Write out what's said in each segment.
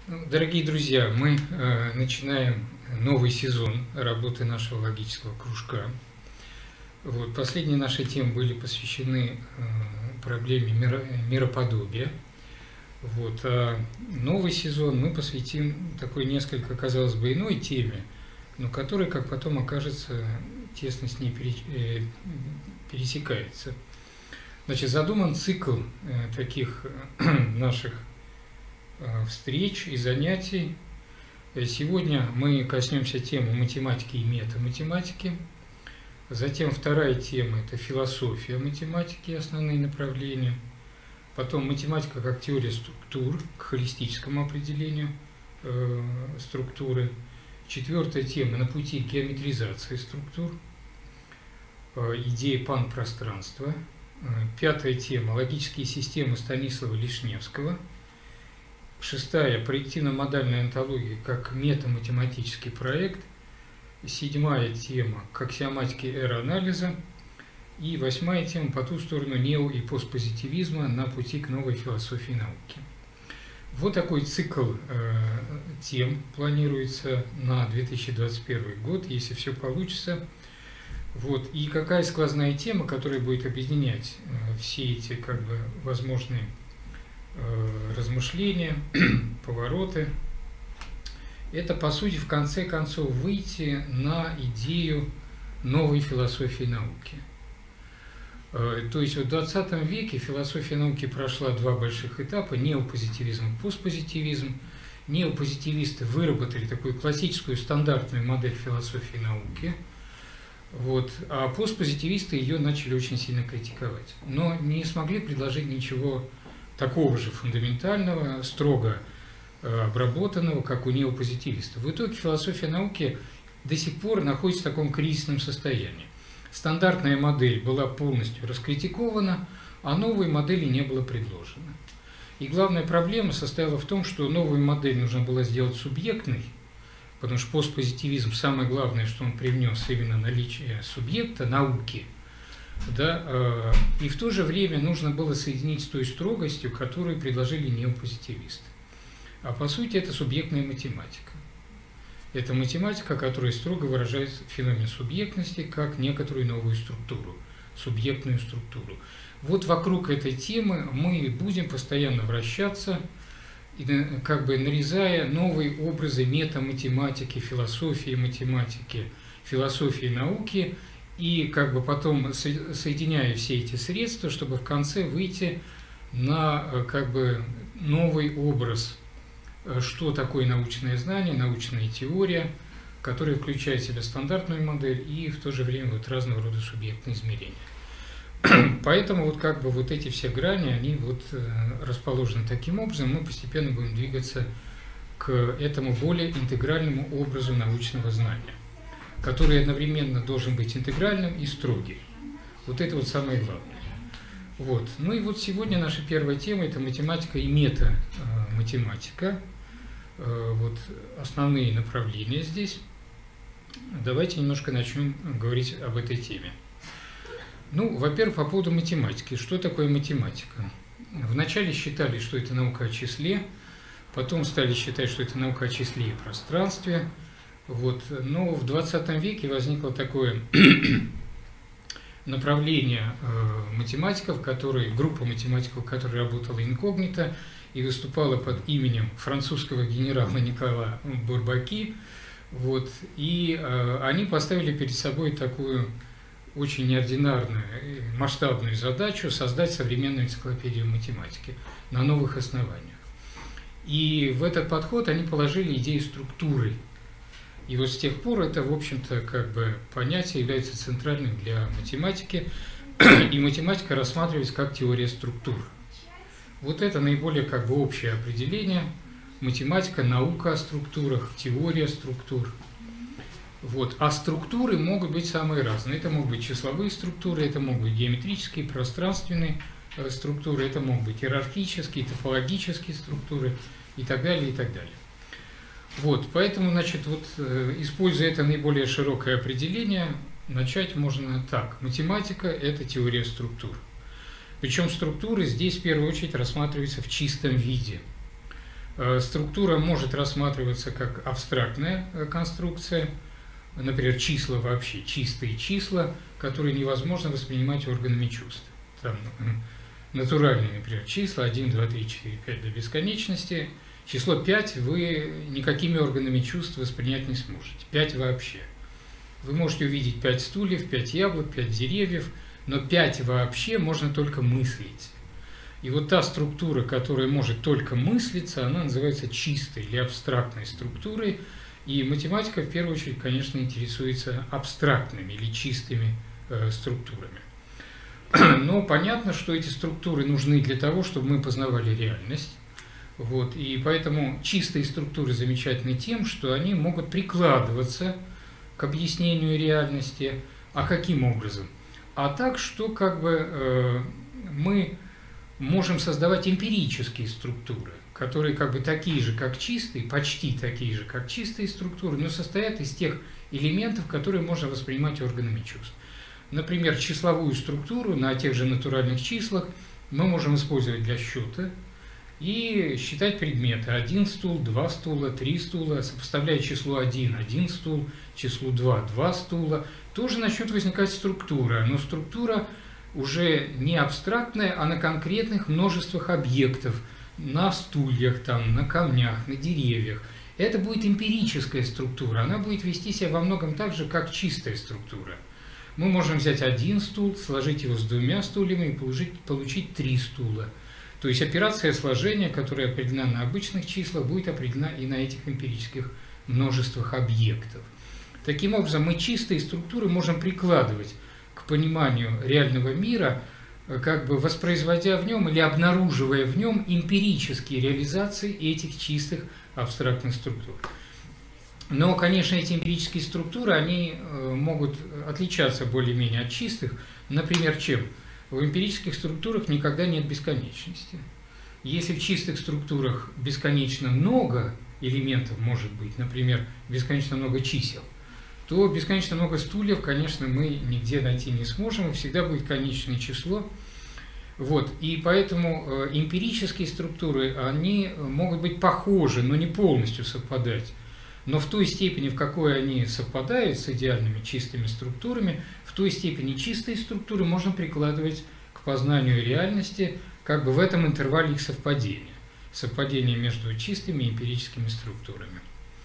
Дорогие друзья, мы начинаем новый сезон работы нашего логического кружка. Последние наши темы были посвящены проблеме мироподобия. А новый сезон мы посвятим такой несколько, казалось бы, иной теме, но которая, как потом окажется, тесно с ней пересекается. Задуман цикл таких наших встреч и занятий. Сегодня мы коснемся темы математики и метаматематики. Затем вторая тема – это философия математики, основные направления. Потом математика как теория структур, к холистическому определению структуры. Четвертая тема – на пути к геометризации структур, идея панпространства. Пятая тема – логические системы Станислава-Лишневского. Шестая – проективно-модальная онтология как метаматематический проект. Седьмая тема – к аксиоматике эра-анализа. И восьмая тема – по ту сторону нео- и постпозитивизма на пути к новой философии науки. Вот такой цикл тем планируется на 2021 год, если все получится. И какая сквозная тема, которая будет объединять все эти возможные размышления, повороты, это, по сути, в конце концов выйти на идею новой философии науки. То есть в 20 веке философия науки прошла два больших этапа – неопозитивизм и постпозитивизм. Неопозитивисты выработали такую классическую стандартную модель философии науки, а постпозитивисты ее начали очень сильно критиковать, но не смогли предложить ничего такого же фундаментального, строго обработанного, как у неопозитивистов. В итоге философия науки до сих пор находится в таком кризисном состоянии. Стандартная модель была полностью раскритикована, а новой модели не было предложено. И главная проблема состояла в том, что новую модель нужно было сделать субъектной, потому что постпозитивизм, самое главное, что он привнес, именно наличие субъекта, науки, и в то же время нужно было соединить с той строгостью, которую предложили неопозитивисты. А по сути это субъектная математика. Это математика, которая строго выражает феномен субъектности как некоторую новую структуру, субъектную структуру. Вокруг этой темы мы будем постоянно вращаться, нарезая новые образы метаматематики, философии математики, философии науки, и потом соединяя все эти средства, чтобы в конце выйти на новый образ, что такое научное знание, научная теория, которая включает в себя стандартную модель и в то же время разного рода субъектные измерения. Поэтому эти все грани, они расположены таким образом, мы постепенно будем двигаться к этому более интегральному образу научного знания, который одновременно должен быть интегральным и строгим. Это самое главное. Сегодня наша первая тема – это математика и метаматематика. Основные направления здесь. Давайте немножко начнем говорить об этой теме. Во-первых, по поводу математики. Что такое математика? Вначале считали, что это наука о числе, потом стали считать, что это наука о числе и пространстве. Но в 20 веке возникло такое направление математиков, группа математиков, которая работала инкогнито и выступала под именем французского генерала Никола Бурбаки. И они поставили перед собой такую очень неординарную, масштабную задачу создать современную энциклопедию математики на новых основаниях. И в этот подход они положили идею структуры. И с тех пор это, в общем-то, понятие является центральным для математики, и математика рассматривается как теория структур. Это наиболее общее определение. Математика – наука о структурах, теория структур. А структуры могут быть самые разные. Это могут быть числовые структуры, это могут быть геометрические, пространственные структуры, это могут быть иерархические, топологические структуры и так далее, и так далее. Поэтому, используя это наиболее широкое определение, начать можно так. Математика – это теория структур. Причем структуры здесь в первую очередь рассматриваются в чистом виде. Структура может рассматриваться как абстрактная конструкция, например, числа вообще, чистые числа, которые невозможно воспринимать органами чувств. Там натуральные, например, числа 1, 2, 3, 4, 5 до бесконечности. Число 5 вы никакими органами чувств воспринять не сможете. 5 вообще. Вы можете увидеть 5 стульев, 5 яблок, 5 деревьев, но 5 вообще можно только мыслить. И вот та структура, которая может только мыслиться, она называется чистой или абстрактной структурой. И математика, в первую очередь, конечно, интересуется абстрактными или чистыми структурами. Но понятно, что эти структуры нужны для того, чтобы мы познавали реальность. Вот. И поэтому чистые структуры замечательны тем, что они могут прикладываться к объяснению реальности. А каким образом? А так, что как бы мы можем создавать эмпирические структуры, которые как бы такие же, как чистые, почти такие же, как чистые структуры, но состоят из тех элементов, которые можно воспринимать органами чувств. Например, числовую структуру на тех же натуральных числах мы можем использовать для счета и считать предметы. 1 стул, 2 стула, 3 стула, сопоставляя число 1 – 1 стул, числу 2 – 2 стула, тоже начнет возникать структура, но структура уже не абстрактная, а на конкретных множествах объектов, на стульях, там, на камнях, на деревьях. Это будет эмпирическая структура, она будет вести себя во многом так же, как чистая структура. Мы можем взять 1 стул, сложить его с 2 стульями и получить 3 стула. То есть операция сложения, которая определена на обычных числах, будет определена и на этих эмпирических множествах объектов. Таким образом, мы чистые структуры можем прикладывать к пониманию реального мира, как бы воспроизводя в нем или обнаруживая в нем эмпирические реализации этих чистых абстрактных структур. Но, конечно, эти эмпирические структуры, они могут отличаться более-менее от чистых. Например, чем? В эмпирических структурах никогда нет бесконечности. Если в чистых структурах бесконечно много элементов может быть, например, бесконечно много чисел, то бесконечно много стульев, конечно, мы нигде найти не сможем, и всегда будет конечное число. Вот. И поэтому эмпирические структуры, они могут быть похожи, но не полностью совпадать. Но в той степени, в какой они совпадают с идеальными чистыми структурами, в той степени чистые структуры можно прикладывать к познанию реальности, как бы в этом интервале их совпадения. Совпадение между чистыми и эмпирическими структурами.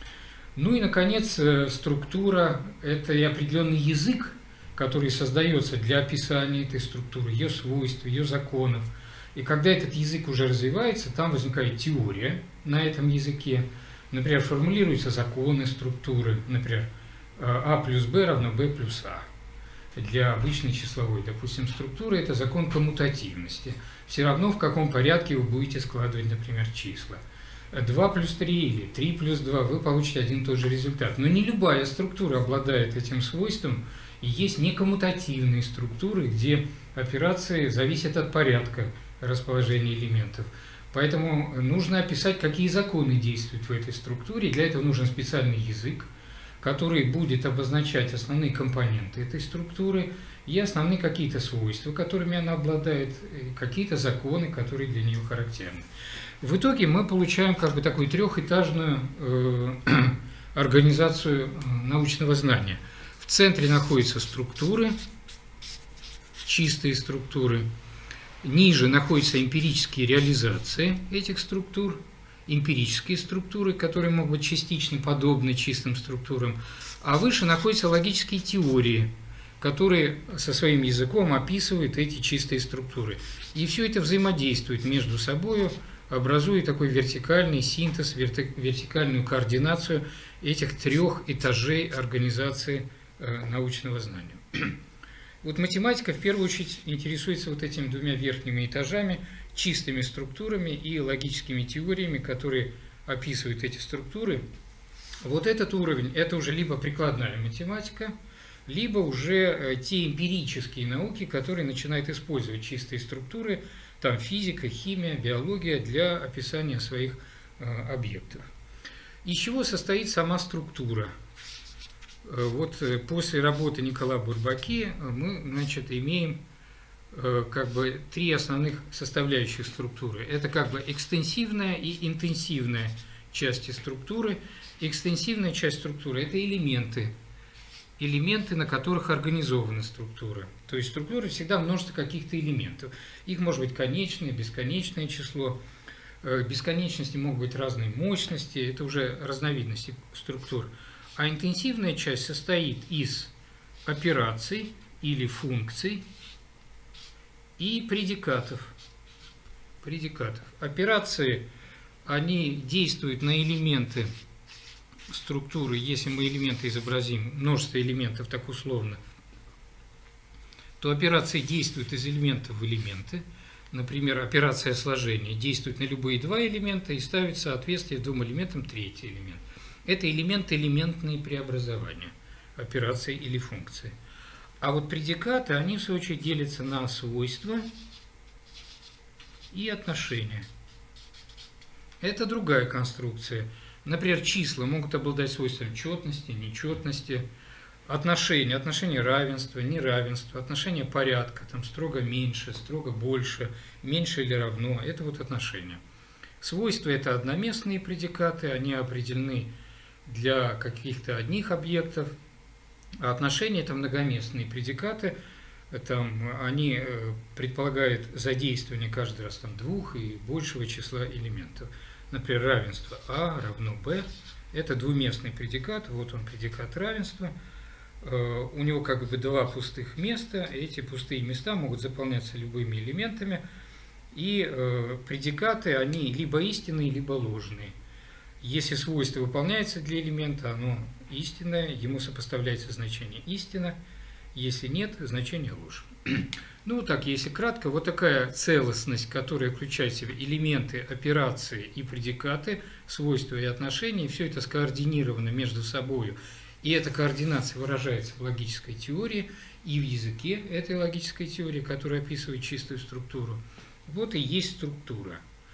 Ну и, наконец, структура – это и определенный язык, который создается для описания этой структуры, ее свойств, ее законов. И когда этот язык уже развивается, там возникает теория на этом языке. Например, формулируются законы структуры, например, А плюс Б равно Б плюс А. Для обычной числовой, допустим, структуры это закон коммутативности. Все равно, в каком порядке вы будете складывать, например, числа. 2 плюс 3 или 3 плюс 2, вы получите один и тот же результат. Но не любая структура обладает этим свойством, и есть некоммутативные структуры, где операции зависят от порядка расположения элементов. Поэтому нужно описать, какие законы действуют в этой структуре. Для этого нужен специальный язык, который будет обозначать основные компоненты этой структуры и основные какие-то свойства, которыми она обладает, какие-то законы, которые для нее характерны. В итоге мы получаем как бы такую трехэтажную организацию научного знания. В центре находятся структуры, чистые структуры. Ниже находятся эмпирические реализации этих структур, эмпирические структуры, которые могут быть частично подобны чистым структурам, а выше находятся логические теории, которые со своим языком описывают эти чистые структуры. И все это взаимодействует между собой, образуя такой вертикальный синтез, вертикальную координацию этих трех этажей организации научного знания. Вот математика в первую очередь интересуется вот этими двумя верхними этажами, чистыми структурами и логическими теориями, которые описывают эти структуры. Вот этот уровень – это уже либо прикладная математика, либо уже те эмпирические науки, которые начинают использовать чистые структуры, там физика, химия, биология для описания своих объектов. Из чего состоит сама структура? Вот после работы Никола Бурбаки мы, значит, имеем как бы три основных составляющих структуры. Это как бы экстенсивная и интенсивная части структуры. Экстенсивная часть структуры – это элементы, на которых организованы структуры. То есть структура всегда множество каких-то элементов. Их может быть конечное, бесконечное число. Бесконечности могут быть разной мощности, это уже разновидности структур. А интенсивная часть состоит из операций или функций и предикатов. Операции, они действуют на элементы структуры. Если мы элементы изобразим, множество элементов так условно, то операции действуют из элементов в элементы. Например, операция сложения действует на любые два элемента и ставит соответствие двум элементам третий элемент. Это элементные преобразования, операции или функции. А вот предикаты, они в свою очередь делятся на свойства и отношения. Это другая конструкция. Например, числа могут обладать свойствами четности, нечетности, отношения равенства, неравенства, отношения порядка, там строго меньше, строго больше, меньше или равно. Это вот отношения. Свойства – это одноместные предикаты, они определены для каких-то одних объектов. А отношения – это многоместные предикаты, там, они предполагают задействование каждый раз там, двух и большего числа элементов. Например, равенство А равно Б – это двуместный предикат, вот он предикат равенства. У него как бы два пустых места, эти пустые места могут заполняться любыми элементами, и предикаты, они либо истинные, либо ложные. Если свойство выполняется для элемента, оно истинное, ему сопоставляется значение истина, если нет, значение ложь. Ну, так, если кратко, вот такая целостность, которая включает в себя элементы, операции и предикаты, свойства и отношения, все это скоординировано между собой. И эта координация выражается в логической теории и в языке этой логической теории, которая описывает чистую структуру. Вот и есть структура.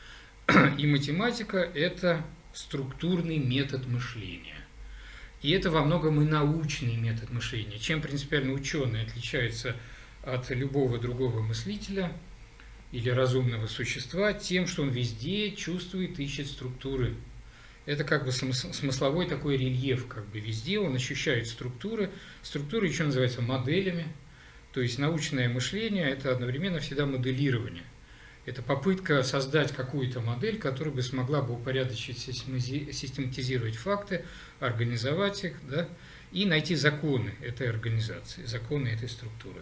И математика – это структурный метод мышления. И это во многом и научный метод мышления. Чем принципиально ученый отличается от любого другого мыслителя или разумного существа? Тем, что он везде чувствует, ищет структуры. Это как бы смысловой такой рельеф, как бы везде он ощущает структуры. Структуры еще называются моделями. То есть научное мышление – это одновременно всегда моделирование. Это попытка создать какую-то модель, которая бы смогла бы упорядочить, систематизировать факты, организовать их, да, и найти законы этой организации, законы этой структуры.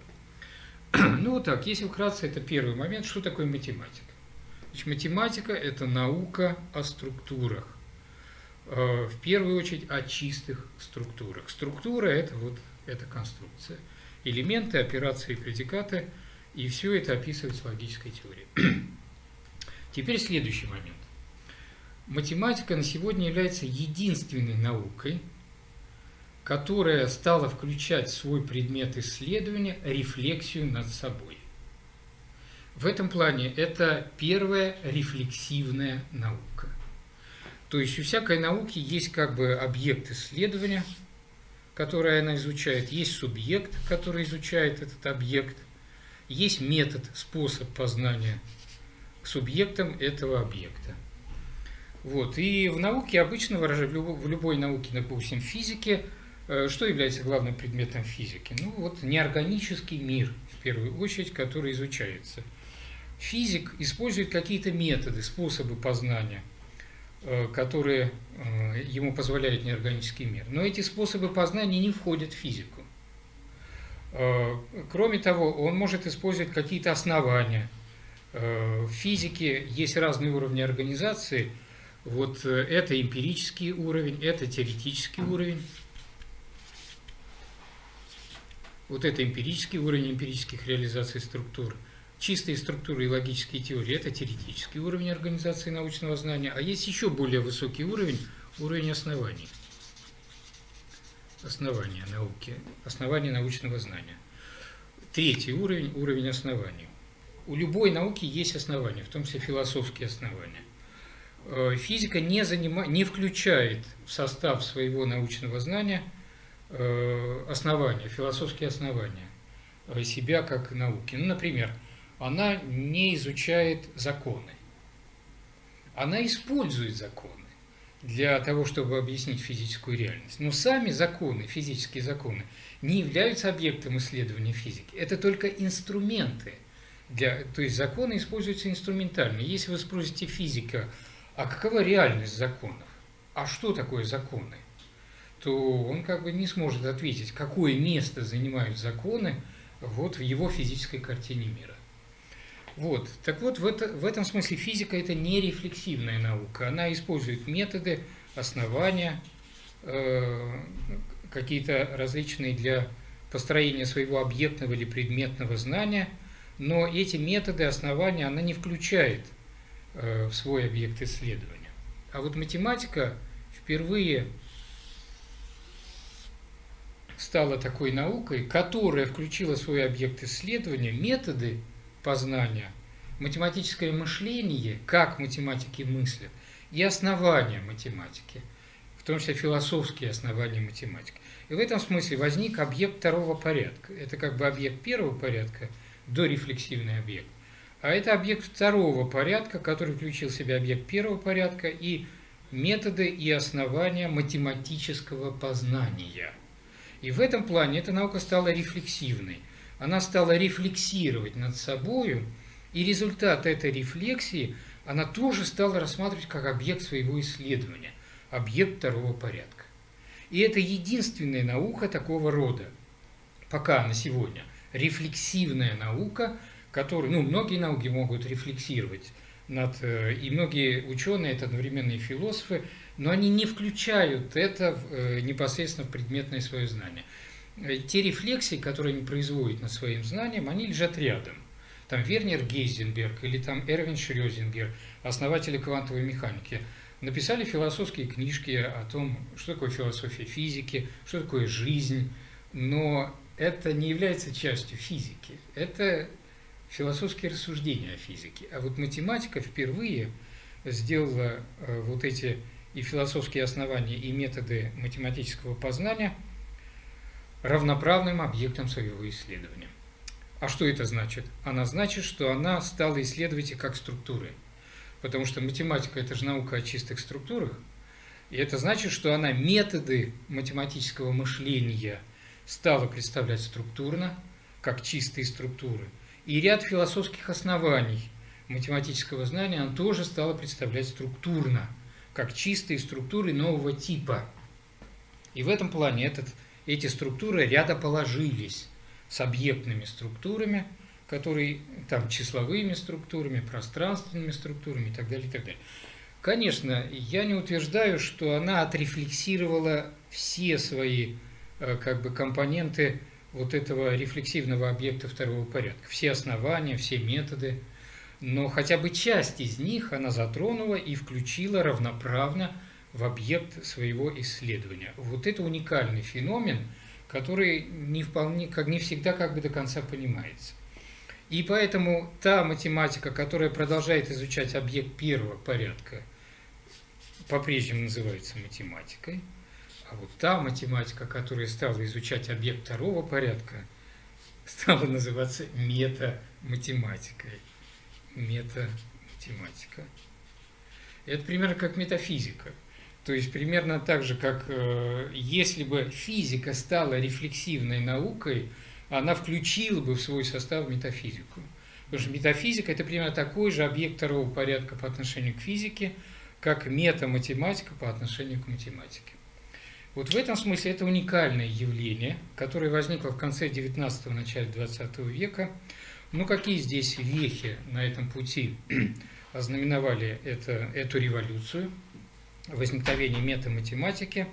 Ну вот так, если вкратце, это первый момент. Что такое математика? Значит, математика – это наука о структурах. В первую очередь о чистых структурах. Структура – это вот эта конструкция. Элементы, операции, предикаты, и все это описывается в логической теории. Теперь следующий момент. Математика на сегодня является единственной наукой, которая стала включать в свой предмет исследования рефлексию над собой. В этом плане это первая рефлексивная наука. То есть у всякой науки есть как бы объект исследования, который она изучает, есть субъект, который изучает этот объект, есть метод, способ познания субъектом этого объекта. Вот. И в науке обычно выражают, в любой науке, допустим, в физике, что является главным предметом физики? Ну вот неорганический мир, в первую очередь, который изучается. Физик использует какие-то методы, способы познания, которые ему позволяет неорганический мир. Но эти способы познания не входят в физику. Кроме того, он может использовать какие-то основания. В физике есть разные уровни организации. Вот это эмпирический уровень, это теоретический уровень. Вот это эмпирический уровень эмпирических реализаций структур. Чистые структуры и логические теории – это теоретический уровень организации научного знания, а есть еще более высокий уровень – уровень оснований. Основания науки, основания научного знания. Третий уровень – уровень оснований. У любой науки есть основания, в том числе философские основания. Физика не включает в состав своего научного знания основания, философские основания себя как науки. Ну, например, она не изучает законы. Она использует законы для того, чтобы объяснить физическую реальность. Но сами законы, физические законы, не являются объектом исследования физики. Это только инструменты. То есть законы используются инструментально. Если вы спросите физика, а какова реальность законов? А что такое законы? То он как бы не сможет ответить, какое место занимают законы вот в его физической картине мира. Вот. Так вот, в этом смысле физика – это не рефлексивная наука. Она использует методы, основания, какие-то различные для построения своего объектного или предметного знания, но эти методы, основания она не включает в свой объект исследования. А вот математика впервые стала такой наукой, которая включила в свой объект исследования методы познания, математическое мышление, как математики мыслят, и основания математики, в том числе философские основания математики. И в этом смысле возник объект второго порядка. Это как бы объект первого порядка, дорефлексивный объект. А это объект второго порядка, который включил в себя объект первого порядка и методы и основания математического познания. И в этом плане эта наука стала рефлексивной. Она стала рефлексировать над собою, и результат этой рефлексии она тоже стала рассматривать как объект своего исследования, объект второго порядка. И это единственная наука такого рода, пока на сегодня, рефлексивная наука, которая, многие науки могут рефлексировать и многие ученые, это одновременные философы, но они не включают это непосредственно в предметное свое знание. Те рефлексии, которые они производят над своим знанием, они лежат рядом. Там Вернер Гейзенберг или там Эрвин Шрёдингер, основатели квантовой механики, написали философские книжки о том, что такое философия физики, что такое жизнь, но это не является частью физики. Это философские рассуждения о физике. А вот математика впервые сделала вот эти и философские основания, и методы математического познания равноправным объектом своего исследования. А что это значит? Она значит, что она стала исследовать их как структуры. Потому что математика – это же наука о чистых структурах. И это значит, что она методы математического мышления стала представлять структурно, как чистые структуры. И ряд философских оснований математического знания она тоже стала представлять структурно, как чистые структуры нового типа. И в этом плане эти структуры рядоположились с объектными структурами, которые там числовыми структурами, пространственными структурами и так далее, и так далее. Конечно, я не утверждаю, что она отрефлексировала все свои компоненты вот этого рефлексивного объекта второго порядка, все основания, все методы, но хотя бы часть из них она затронула и включила равноправно в объект своего исследования. Вот это уникальный феномен, который не всегда до конца понимается. И поэтому та математика, которая продолжает изучать объект первого порядка, по-прежнему называется математикой, а вот та математика, которая стала изучать объект второго порядка, стала называться метаматематикой. Метаматематика. Это примерно как метафизика. То есть примерно так же, как если бы физика стала рефлексивной наукой, она включила бы в свой состав метафизику. Потому что метафизика – это примерно такой же объект второго порядка по отношению к физике, как метаматематика по отношению к математике. Вот в этом смысле это уникальное явление, которое возникло в конце XIX – начале XX века. Ну, какие здесь вехи на этом пути ознаменовали эту революцию, возникновение метаматематики?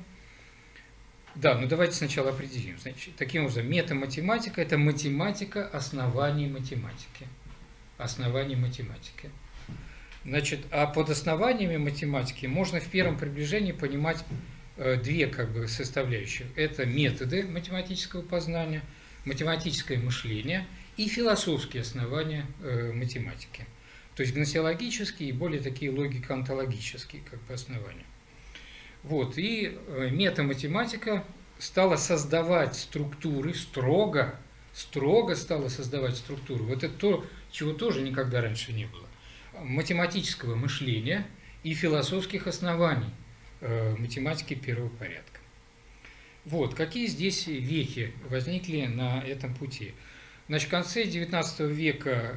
Да, ну давайте сначала определим. Значит, таким образом, метаматематика – это математика оснований математики. Оснований математики. Значит, а под основаниями математики можно в первом приближении понимать две составляющих. Это методы математического познания, математическое мышление и философские основания математики. То есть гносеологические и более такие логико-онтологические основания. Вот, и метаматематика стала создавать структуры, строго строго стала создавать структуру. Вот это то, чего тоже никогда раньше не было. Математического мышления и философских оснований математики первого порядка. Вот, какие здесь вехи возникли на этом пути? Значит, в конце XIX века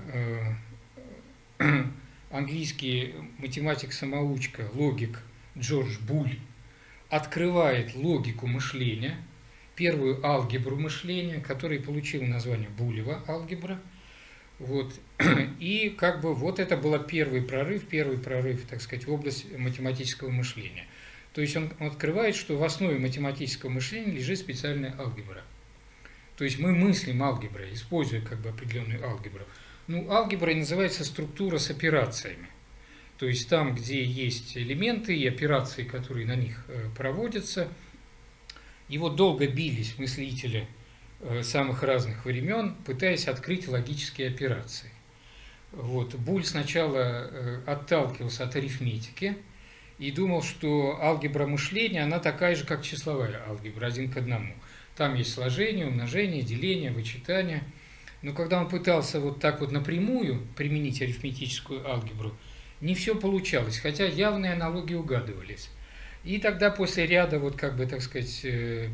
английский математик-самоучка, логик Джордж Буль открывает логику мышления, первую алгебру мышления, которая получила название Булева алгебра. Вот. И как бы вот это был первый прорыв, так сказать, в область математического мышления. То есть он открывает, что в основе математического мышления лежит специальная алгебра. То есть мы мыслим алгеброй, используя как бы определенную алгебру. Ну, алгеброй называется структура с операциями. То есть там, где есть элементы и операции, которые на них проводятся. И вот долго бились мыслители самых разных времен, пытаясь открыть логические операции. Вот. Буль сначала отталкивался от арифметики и думал, что алгебра мышления, она такая же, как числовая алгебра, 1 к 1. Там есть сложение, умножение, деление, вычитание. Но когда он пытался вот так вот напрямую применить арифметическую алгебру, не все получалось, хотя явные аналогии угадывались. И тогда после ряда, вот как бы, так сказать,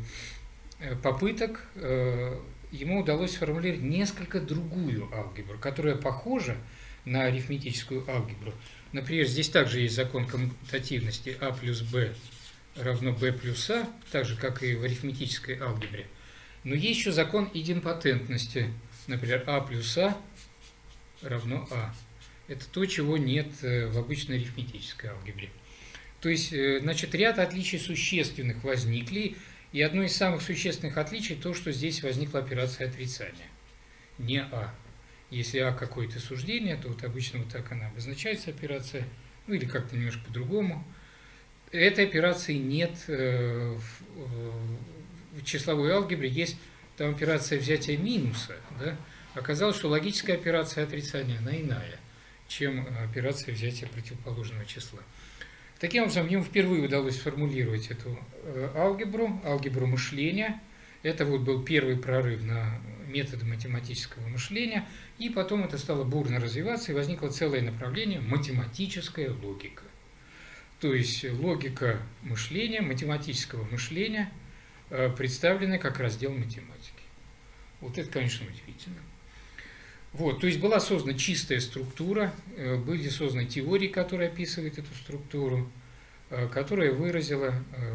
попыток, ему удалось сформулировать несколько другую алгебру, которая похожа на арифметическую алгебру. Например, здесь также есть закон коммутативности А плюс Б равно Б плюс А, так же, как и в арифметической алгебре. Но есть еще закон идемпотентности. Например, А плюс А равно А. Это то, чего нет в обычной арифметической алгебре. То есть, значит, ряд отличий существенных возникли, и одно из самых существенных отличий то, что здесь возникла операция отрицания. Не А. Если А какое-то суждение, то вот обычно вот так она обозначается, операция, ну или как-то немножко по-другому. Этой операции нет в числовой алгебре, есть там операция взятия минуса. Да? Оказалось, что логическая операция отрицания, она иная, чем операция взятия противоположного числа. Таким образом, ему впервые удалось сформулировать эту алгебру мышления. Это вот был первый прорыв на методы математического мышления, и потом это стало бурно развиваться, и возникло целое направление математическая логика. То есть логика мышления, математического мышления, представленная как раздел математики. Вот это, конечно, удивительно. Вот, то есть была создана чистая структура, были созданы теории, которые описывают эту структуру, которая выразила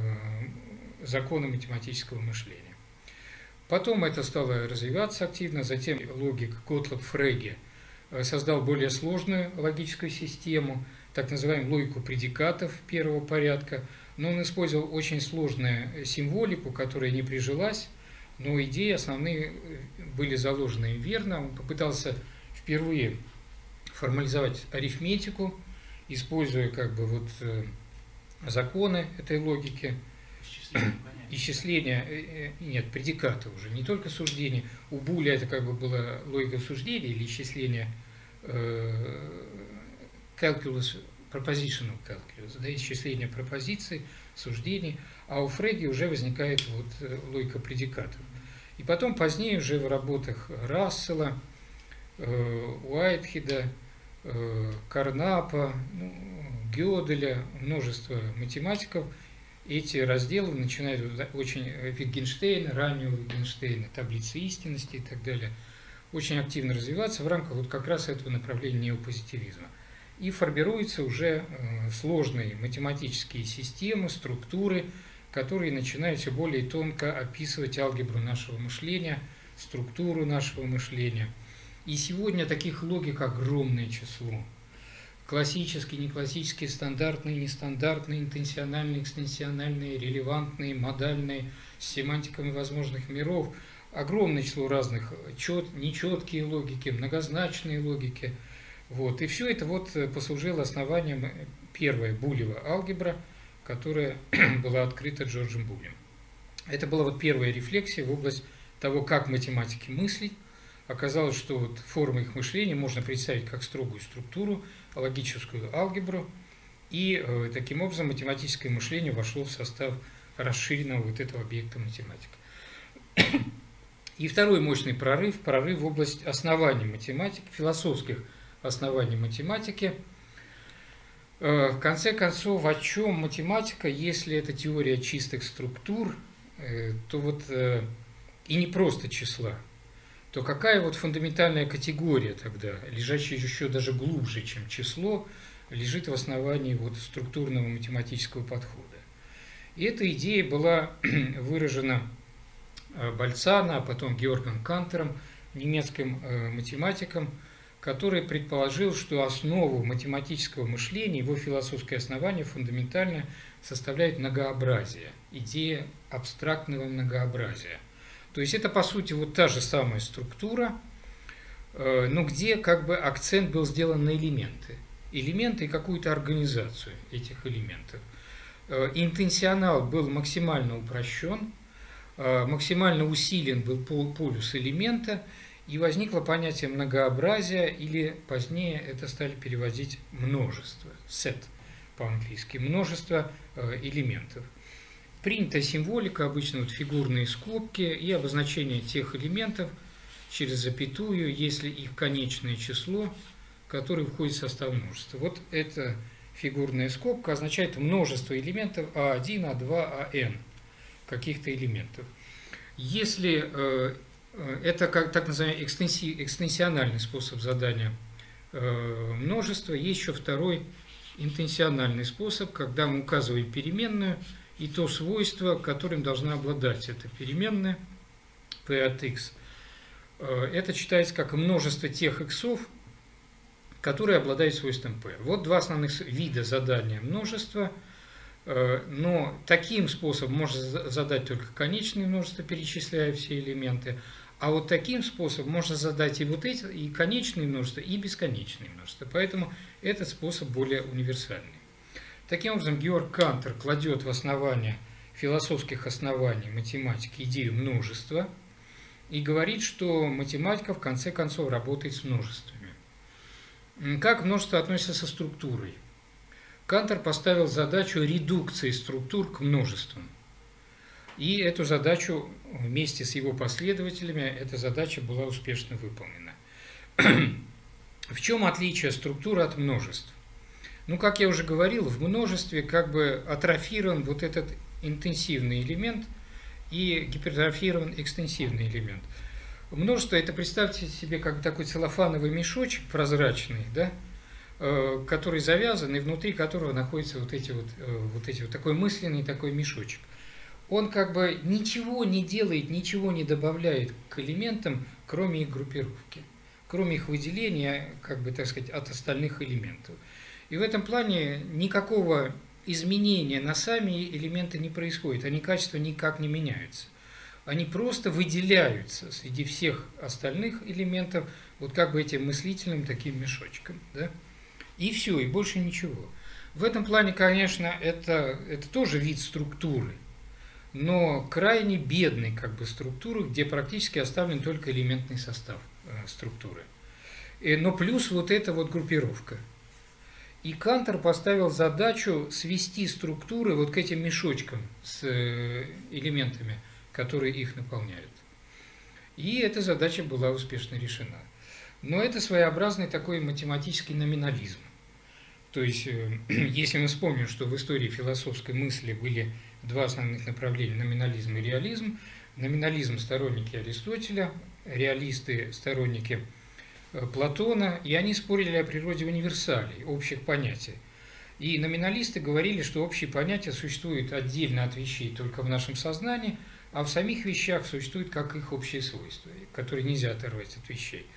законы математического мышления. Потом это стало развиваться активно, затем логик Готлоб Фрege создал более сложную логическую систему, так называемую логику предикатов первого порядка, но он использовал очень сложную символику, которая не прижилась, но идеи основные были заложены им верно. Он попытался впервые формализовать арифметику, используя как бы вот законы этой логики. Исчисление, нет, предикаты уже, не только суждения. У Буля это как бы была логика суждения или исчисление calculus, propositional calculus, да, исчисление пропозиций, суждений, а у Фреге уже возникает вот логика предикатов. И потом позднее уже в работах Рассела, Уайтхеда, Карнапа, Гёделя, множество математиков, эти разделы начинают очень Wittgenstein, раннего Wittgenstein, таблицы истинности и так далее, очень активно развиваться в рамках вот как раз этого направления неопозитивизма. И формируются уже сложные математические системы, структуры, которые начинают все более тонко описывать алгебру нашего мышления, структуру нашего мышления. И сегодня таких логик огромное число. Классические, неклассические, стандартные, нестандартные, интенсиональные, экстенсиональные, релевантные, модальные, с семантиками возможных миров. Огромное число разных нечеткие логики, многозначные логики. Вот. И все это вот послужило основанием первой Булева алгебра, которая была открыта Джорджем Булем. Это была вот первая рефлексия в область того, как математики мыслить. Оказалось, что вот формы их мышления можно представить как строгую структуру, логическую алгебру, и таким образом математическое мышление вошло в состав расширенного вот этого объекта математика. И второй мощный прорыв в область оснований математики, философских оснований математики. В конце концов, о чем математика, если это теория чистых структур, то вот и не просто числа, то какая вот фундаментальная категория тогда, лежащая еще даже глубже, чем число, лежит в основании вот структурного математического подхода. И эта идея была выражена Бальцано, а потом Георгом Кантором, немецким математиком, который предположил, что основу математического мышления, его философское основание фундаментально составляет многообразие, идея абстрактного многообразия. То есть это, по сути, вот та же самая структура, но где как бы акцент был сделан на элементы. Элементы и какую-то организацию этих элементов. Интенсионал был максимально упрощен, максимально усилен был полюс элемента, и возникло понятие многообразия, или позднее это стали переводить множество, set по-английски, множество элементов. Принята символика, обычно вот фигурные скобки и обозначение тех элементов через запятую, если их конечное число, которое входит в состав множества. Вот эта фигурная скобка означает множество элементов А1, А2, АН, каких-то элементов. Если это как так называемый экстенсиональный способ задания множества, есть еще второй интенсиональный способ, когда мы указываем переменную и то свойство, которым должна обладать эта переменная p от x. Это читается как множество тех иксов, которые обладают свойством p. Вот два основных вида задания множества, но таким способом можно задать только конечные множества, перечисляя все элементы, а вот таким способом можно задать и вот эти, и конечные множества, и бесконечные множества. Поэтому этот способ более универсальный. Таким образом, Георг Кантор кладет в основание философских оснований математики идею множества и говорит, что математика в конце концов работает с множествами. Как множество относится со структурой? Кантор поставил задачу редукции структур к множествам. И эту задачу вместе с его последователями, эта задача была успешно выполнена. В чем отличие структуры от множеств? Ну, как я уже говорил, в множестве как бы атрофирован вот этот интенсивный элемент и гипертрофирован экстенсивный элемент. Множество – это, представьте себе, как такой целлофановый мешочек прозрачный, да, который завязан, и внутри которого находится вот эти вот такой мысленный такой мешочек. Он как бы ничего не делает, ничего не добавляет к элементам, кроме их группировки, кроме их выделения, как бы, так сказать, от остальных элементов. И в этом плане никакого изменения на сами элементы не происходит, они качество никак не меняются. Они просто выделяются среди всех остальных элементов, вот как бы этим мыслительным таким мешочком. Да? И все, и больше ничего. В этом плане, конечно, это тоже вид структуры, но крайне бедной как бы структуры, где практически оставлен только элементный состав структуры. Но плюс вот эта вот группировка. И Кантор поставил задачу свести структуры вот к этим мешочкам с элементами, которые их наполняют. И эта задача была успешно решена. Но это своеобразный такой математический номинализм. То есть, если мы вспомним, что в истории философской мысли были два основных направления – номинализм и реализм. Номинализм – сторонники Аристотеля, реалисты – сторонники Платона, и они спорили о природе универсалей, общих понятий. И номиналисты говорили, что общие понятия существуют отдельно от вещей только в нашем сознании, а в самих вещах существуют как их общие свойства, которые нельзя оторвать от вещей.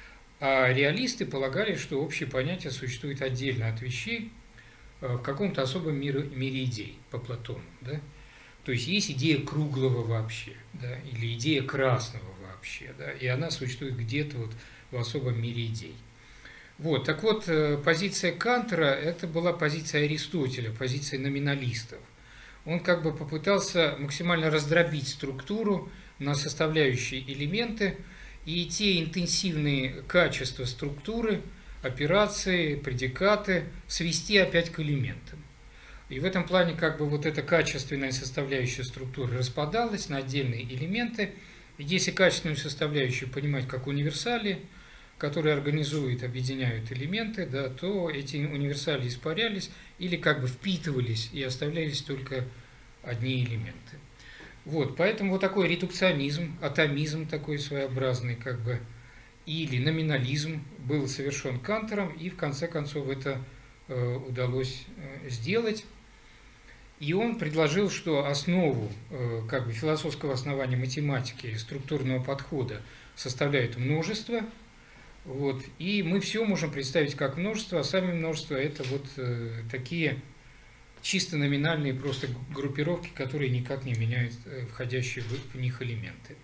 А реалисты полагали, что общие понятия существуют отдельно от вещей в каком-то особом мире идей, по Платону. Да? То есть есть идея круглого вообще, да? Или идея красного вообще, да? И она существует где-то вот в особом мире идей. Вот, так вот, позиция Кантора – это была позиция Аристотеля, позиция номиналистов. Он как бы попытался максимально раздробить структуру на составляющие элементы и те интенсивные качества структуры, операции, предикаты свести опять к элементам. И в этом плане как бы вот эта качественная составляющая структуры распадалась на отдельные элементы, Если качественную составляющую понимать как универсали, которые организуют, объединяют элементы, да, то эти универсали испарялись или как бы впитывались и оставлялись только одни элементы. Вот, поэтому вот такой редукционизм, атомизм такой своеобразный, как бы, или номинализм был совершен Кантором, и в конце концов это удалось сделать. И он предложил, что основу как бы философского основания математики, структурного подхода составляет множество. Вот, и мы все можем представить как множество, а сами множества это вот такие чисто номинальные просто группировки, которые никак не меняют входящие в них элементы.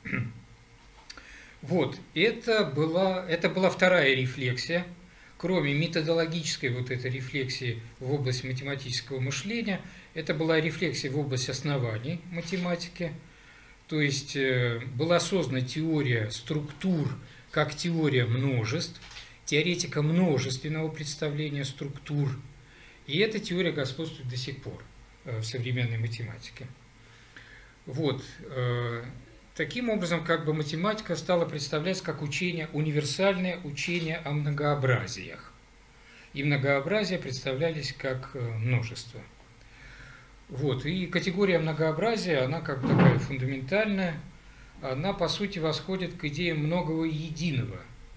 Вот, это была вторая рефлексия. Кроме методологической вот этой рефлексии в области математического мышления, это была рефлексия в области оснований математики. То есть была создана теория структур как теория множеств, теоретика множественного представления структур. И эта теория господствует до сих пор в современной математике. Вот. Таким образом, как бы математика стала представляться как учение, универсальное учение о многообразиях. И многообразия представлялись как множество. Вот. И категория многообразия, она как бы такая фундаментальная, она по сути восходит к идее многого и единого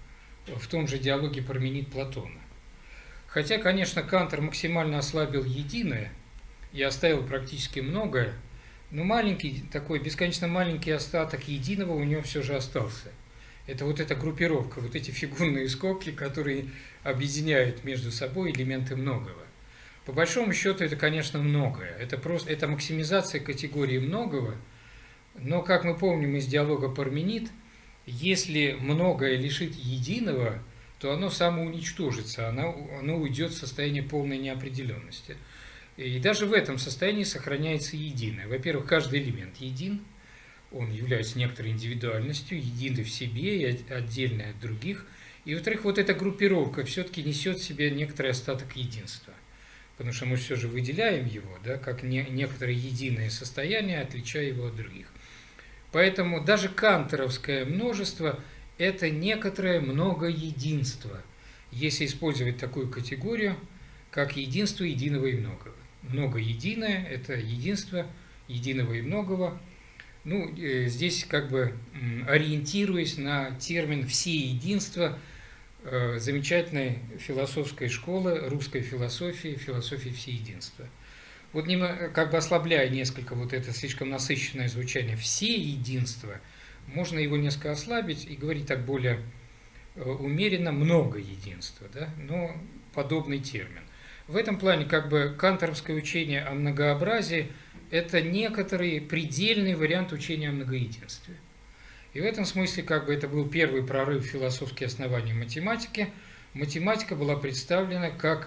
в том же диалоге Парменид Платона. Хотя, конечно, Кантор максимально ослабил единое и оставил практически многое, но маленький, такой бесконечно маленький остаток единого у него все же остался. Это вот эта группировка, вот эти фигурные скобки, которые объединяют между собой элементы многого. По большому счету это, конечно, многое. Это максимизация категории многого, но, как мы помним из диалога Парменид, если многое лишит единого, то оно самоуничтожится, оно уйдет в состояние полной неопределенности. И даже в этом состоянии сохраняется единое. Во-первых, каждый элемент един, он является некоторой индивидуальностью, единый в себе и отдельный от других. И, во-вторых, вот эта группировка все-таки несет в себе некоторый остаток единства. Потому что мы все же выделяем его, да, как некоторое единое состояние, отличая его от других. Поэтому даже канторовское множество – это некоторое многоединство, если использовать такую категорию, как единство единого и многого. Многоединое – это единство единого и многого. Ну, здесь как бы ориентируясь на термин «всеединство» замечательной философской школы русской философии всеединства. Вот как бы ослабляя несколько вот это слишком насыщенное звучание «всеединство», можно его несколько ослабить и говорить так более умеренно «многоединство», да? Но подобный термин. В этом плане как бы канторовское учение о многообразии – это некоторый предельный вариант учения о многоединстве. И в этом смысле как бы это был первый прорыв в философские основания математики. Математика была представлена как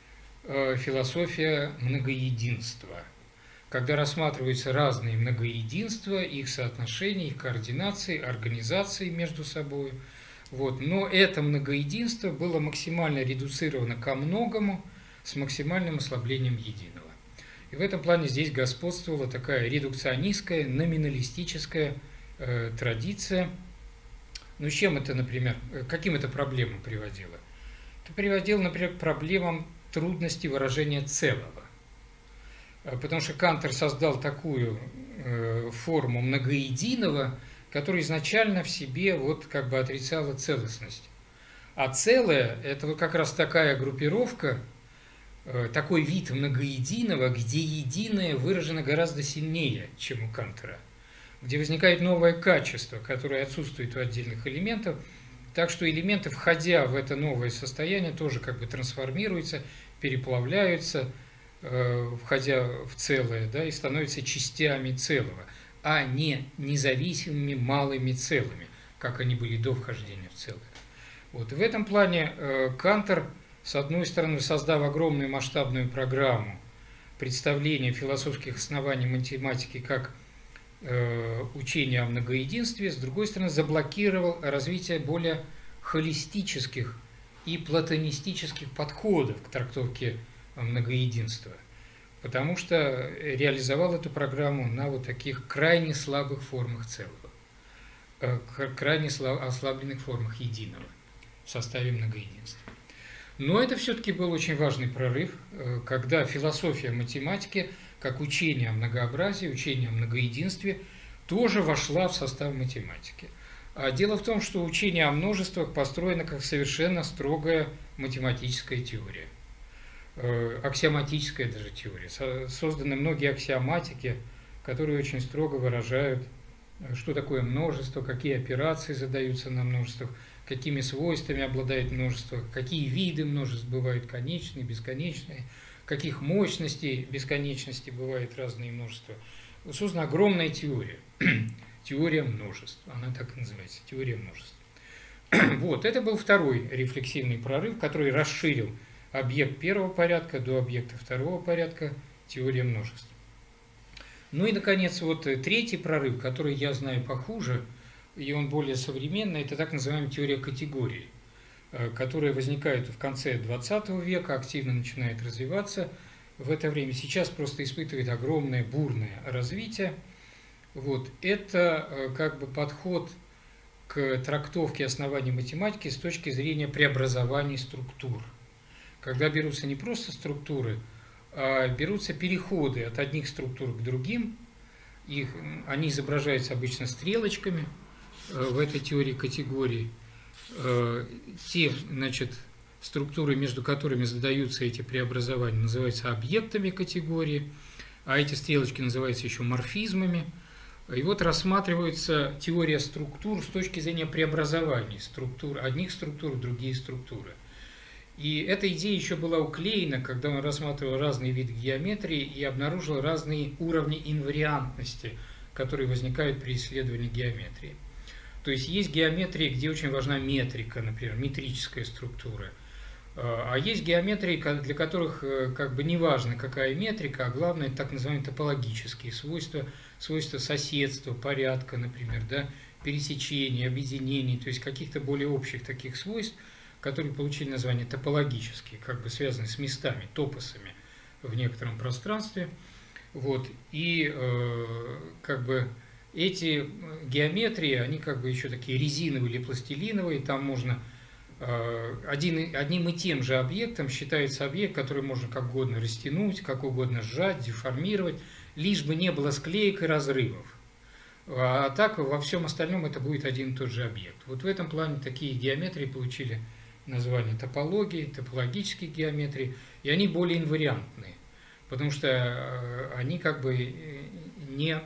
философия многоединства, когда рассматриваются разные многоединства, их соотношения, их координации, организации между собой. Вот. Но это многоединство было максимально редуцировано ко многому с максимальным ослаблением единого. И в этом плане здесь господствовала такая редукционистская, номиналистическая традиция. Ну, чем это, например, каким это проблемам приводило? Это приводило, например, к проблемам трудности выражения целого. Потому что Кантор создал такую форму многоединого, которая изначально в себе вот как бы отрицала целостность. А целое – это вот как раз такая группировка, такой вид многоединого, где единое выражено гораздо сильнее, чем у Кантора, где возникает новое качество, которое отсутствует у отдельных элементов, так что элементы, входя в это новое состояние, тоже как бы трансформируются, переплавляются, входя в целое, да, и становятся частями целого, а не независимыми малыми целыми, как они были до вхождения в целое. Вот. И в этом плане Кантор, с одной стороны, создав огромную масштабную программу представления философских оснований математики как учение о многоединстве, с другой стороны, заблокировал развитие более холистических и платонистических подходов к трактовке многоединства, потому что реализовал эту программу на вот таких крайне слабых формах целого. крайне ослабленных формах единого в составе многоединства. Но это все-таки был очень важный прорыв, когда философия математики, как учение о многообразии, учение о многоединстве, тоже вошла в состав математики. А дело в том, что учение о множествах построено как совершенно строгая математическая теория, аксиоматическая даже теория. Созданы многие аксиоматики, которые очень строго выражают, что такое множество, какие операции задаются на множествах, какими свойствами обладает множество, какие виды множеств бывают конечные, бесконечные, каких мощностей бесконечности бывают разные множества. Создана огромная теория, теория множеств, она так и называется, теория множеств. Вот, это был второй рефлексивный прорыв, который расширил объект первого порядка до объекта второго порядка, теория множеств. Ну и, наконец, вот третий прорыв, который я знаю похуже, и он более современный, это так называемая теория категорий, которая возникает в конце XX века, активно начинает развиваться в это время. Сейчас просто испытывает огромное, бурное развитие. Вот. Это как бы подход к трактовке оснований математики с точки зрения преобразований структур. Когда берутся не просто структуры, а берутся переходы от одних структур к другим. Они изображаются обычно стрелочками в этой теории категорий. Те, значит, структуры, между которыми задаются эти преобразования, называются объектами категории, а эти стрелочки называются еще морфизмами. И вот рассматривается теория структур с точки зрения преобразований структур, одних структур в другие структуры. И эта идея еще была уклеена, когда он рассматривал разные виды геометрии и обнаружил разные уровни инвариантности, которые возникают при исследовании геометрии. То есть есть геометрии, где очень важна метрика, например, метрическая структура. А есть геометрии, для которых как бы не важно, какая метрика, а главное это так называемые топологические свойства, свойства соседства, порядка, например, да, пересечений, объединений, то есть каких-то более общих таких свойств, которые получили название топологические, как бы связаны с местами, топосами в некотором пространстве. Вот. И как бы эти геометрии, они как бы еще такие резиновые или пластилиновые, там можно одним и тем же объектом считается объект, который можно как угодно растянуть, как угодно сжать, деформировать, лишь бы не было склеек и разрывов. А так во всем остальном это будет один и тот же объект. Вот в этом плане такие геометрии получили название топологии, топологические геометрии, и они более инвариантные, потому что они как бы не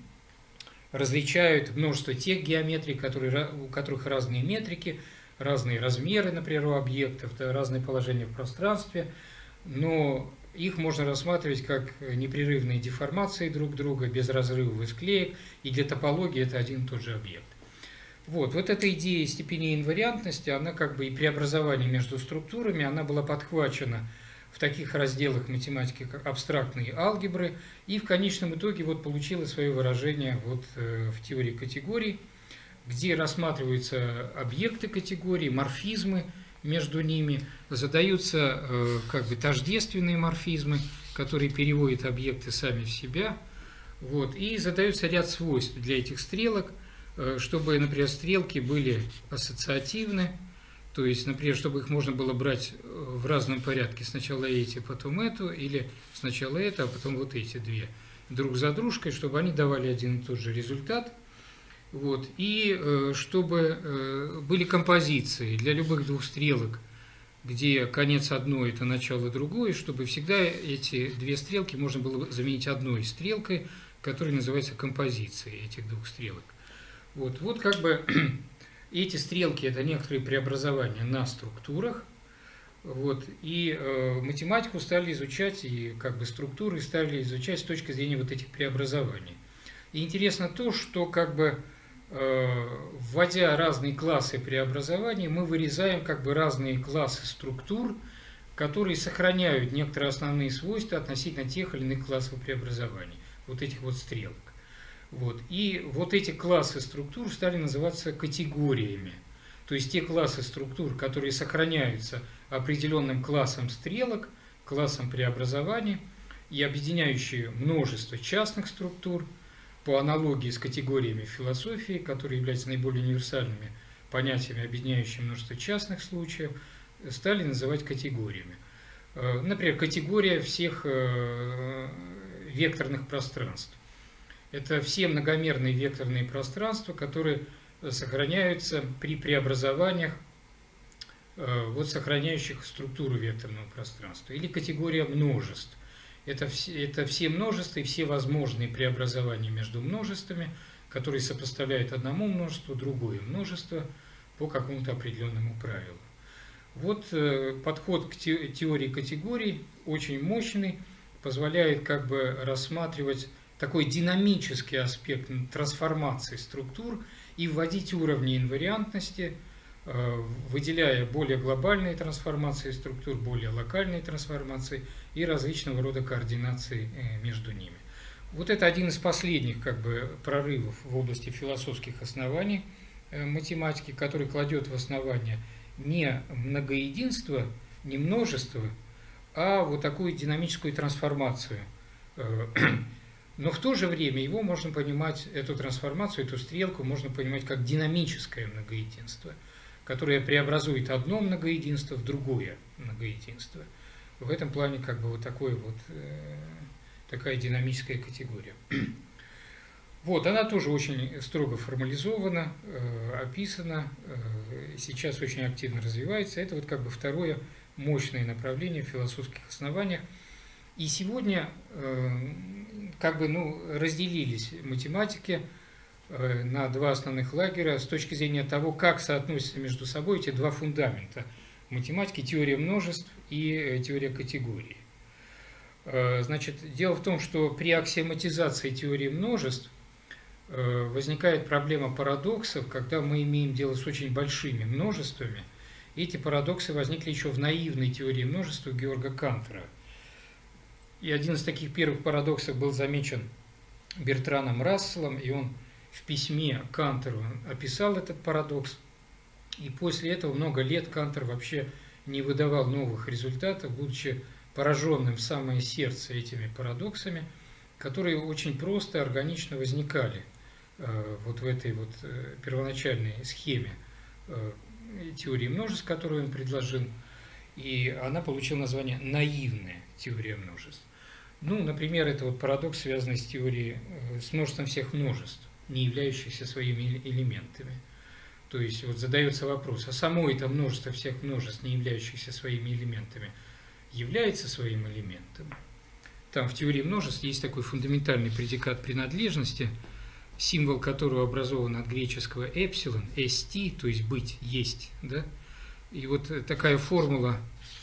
различают множество тех геометрий, у которых разные метрики, разные размеры, например, у объектов, разные положения в пространстве, но их можно рассматривать как непрерывные деформации друг друга, без разрывов и склеек, и для топологии это один и тот же объект. Вот эта идея степени инвариантности, она как бы и преобразование между структурами, она была подхвачена в таких разделах математики, как абстрактные алгебры, и в конечном итоге вот получила свое выражение вот в теории категорий, где рассматриваются объекты категории, морфизмы между ними, задаются как бы тождественные морфизмы, которые переводят объекты сами в себя, вот, и задается ряд свойств для этих стрелок, чтобы, например, стрелки были ассоциативны, то есть, например, чтобы их можно было брать в разном порядке, сначала эти, потом эту, или сначала это, а потом вот эти две, друг за дружкой, чтобы они давали один и тот же результат, вот, и чтобы были композиции для любых двух стрелок, где конец одной – это начало другой, чтобы всегда эти две стрелки можно было заменить одной стрелкой, которая называется композицией этих двух стрелок. Вот как бы эти стрелки – это некоторые преобразования на структурах, вот, и математику стали изучать, и как бы структуры стали изучать с точки зрения вот этих преобразований. И интересно то, что как бы вводя разные классы преобразований, мы вырезаем как бы разные классы структур, которые сохраняют некоторые основные свойства относительно тех или иных классов преобразований, вот этих вот стрелок. Вот. И вот эти классы структур стали называться категориями. То есть те классы структур, которые сохраняются определенным классом стрелок, классом преобразований и объединяющие множество частных структур, по аналогии с категориями философии, которые являются наиболее универсальными понятиями, объединяющими множество частных случаев, стали называть категориями. Например, категория всех векторных пространств. Это все многомерные векторные пространства, которые сохраняются при преобразованиях, вот сохраняющих структуру векторного пространства. Или категория множеств. Это все множества и все возможные преобразования между множествами, которые сопоставляют одному множеству другое множество по какому-то определенному правилу. Вот подход к теории категорий очень мощный, позволяет как бы рассматривать такой динамический аспект трансформации структур и вводить уровни инвариантности, выделяя более глобальные трансформации структур, более локальные трансформации и различного рода координации между ними. Вот это один из последних как бы прорывов в области философских оснований математики, который кладет в основание не многоединство, не множество, а вот такую динамическую трансформацию. Но в то же время его можно понимать, эту трансформацию, эту стрелку можно понимать как динамическое многоединство, которое преобразует одно многоединство в другое многоединство. В этом плане как бы вот такая динамическая категория. Вот, она тоже очень строго формализована, описана, сейчас очень активно развивается. Это вот как бы второе мощное направление в философских основаниях. И сегодня как бы разделились математики на два основных лагеря с точки зрения того, как соотносятся между собой эти два фундамента математики: теория множеств и теория категорий. Значит, дело в том, что при аксиоматизации теории множеств возникает проблема парадоксов, когда мы имеем дело с очень большими множествами. Эти парадоксы возникли еще в наивной теории множества Георга Кантера. И один из таких первых парадоксов был замечен Бертраном Расселом, и он в письме Кантору описал этот парадокс. И после этого много лет Кантор вообще не выдавал новых результатов, будучи пораженным в самое сердце этими парадоксами, которые очень просто, органично возникали вот в этой вот первоначальной схеме теории множеств, которую он предложил, и она получила название «наивная теория множеств». Ну, например, это вот парадокс, связанный с теорией, с множеством всех множеств, не являющихся своими элементами. То есть вот задается вопрос, а само это множество всех множеств, не являющихся своими элементами, является своим элементом? Там в теории множеств есть такой фундаментальный предикат принадлежности, символ которого образован от греческого эпсилон, st, то есть быть, есть, да? И вот такая формула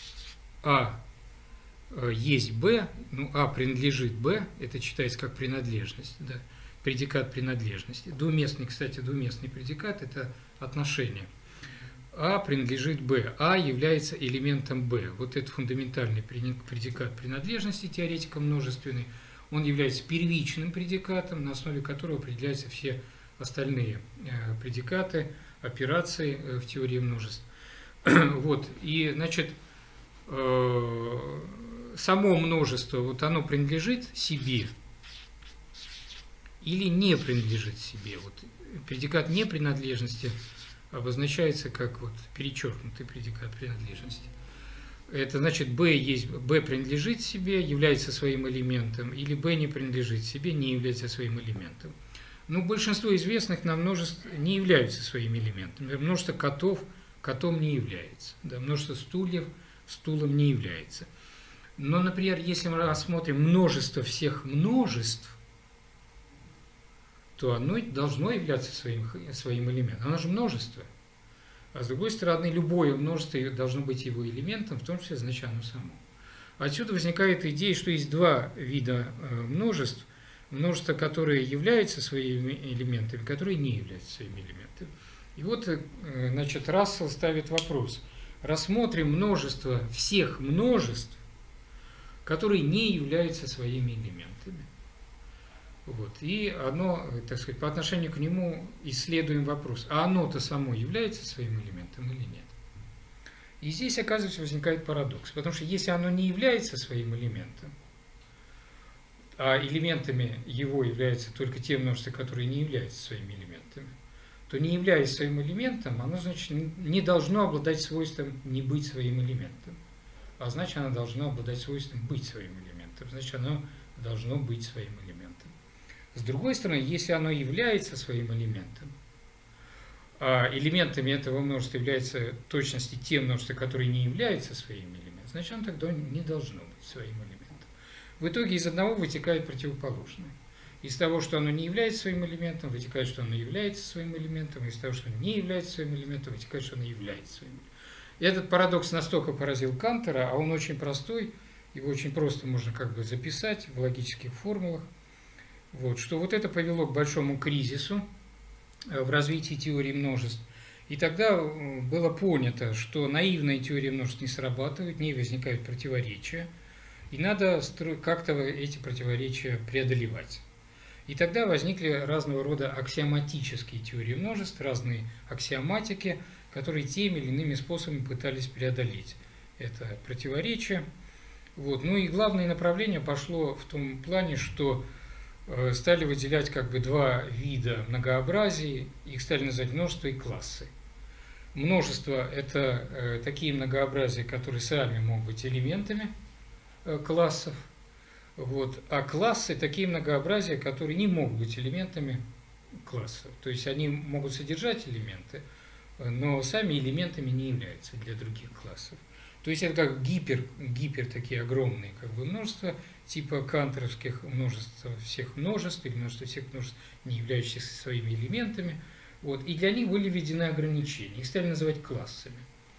А есть Б, А принадлежит Б, это читается как принадлежность, да? Предикат принадлежности. Двуместный, кстати, двуместный предикат – это отношение. А принадлежит Б, А является элементом Б. Вот это фундаментальный предикат принадлежности теоретика множественный. Он является первичным предикатом, на основе которого определяются все остальные предикаты, операции в теории множеств. Вот, и, значит, само множество, вот оно принадлежит себе или не принадлежит себе. Вот предикат непринадлежности обозначается как вот перечеркнутый предикат принадлежности. Это значит, B принадлежит себе, является своим элементом, или B не принадлежит себе, не является своим элементом. Но большинство известных нам множеств не являются своими элементами. Множество котов котом не является. Да, множество стульев стулом не является. Но, например, если мы рассмотрим множество всех множеств, то оно должно являться своим элементом. Оно же множество. А с другой стороны, любое множество должно быть его элементом, в том числе, значит, оно само. Отсюда возникает идея, что есть два вида множеств. Множество, которые являются своими элементами, которые не являются своими элементами. И вот, значит, Рассел ставит вопрос. Рассмотрим множество всех множеств, которые не являются своими элементами. Вот. И оно, так сказать, по отношению к нему исследуем вопрос, а оно-то само является своим элементом или нет? И здесь, оказывается, возникает парадокс, потому что если оно не является своим элементом, а элементами его являются только те множества, которые не являются своими элементами, то не являясь своим элементом, оно, значит, не должно обладать свойством не быть своим элементом. А значит, оно должно обладать свойством быть своим элементом. Значит, оно должно быть своим элементом. С другой стороны, если оно является своим элементом, а элементами этого множества являются в точности те множества, которые не являются своими элементами, значит, оно тогда не должно быть своим элементом. В итоге из одного вытекает противоположное. Из того, что оно не является своим элементом, вытекает, что оно является своим элементом, из того, что оно не является своим элементом, вытекает, что оно является своим элементом. И этот парадокс настолько поразил Кантера, а он очень простой, его очень просто можно как бы записать в логических формулах, вот, что вот это повело к большому кризису в развитии теории множеств. И тогда было понято, что наивная теория множеств не срабатывает, в ней возникают противоречия, и надо как-то эти противоречия преодолевать. И тогда возникли разного рода аксиоматические теории множеств, разные аксиоматики, которые теми или иными способами пытались преодолеть это противоречие. Вот. Ну и главное направление пошло в том плане, что стали выделять как бы два вида многообразий, их стали называть множество и классы. Множество – это такие многообразия, которые сами могут быть элементами классов, вот. А классы – такие многообразия, которые не могут быть элементами классов. То есть они могут содержать элементы, но сами элементами не являются для других классов. То есть это как гипер такие огромные как бы множества, типа канторовских множеств всех множеств, или множества всех множеств, не являющихся своими элементами. Вот. И для них были введены ограничения, их стали называть классами.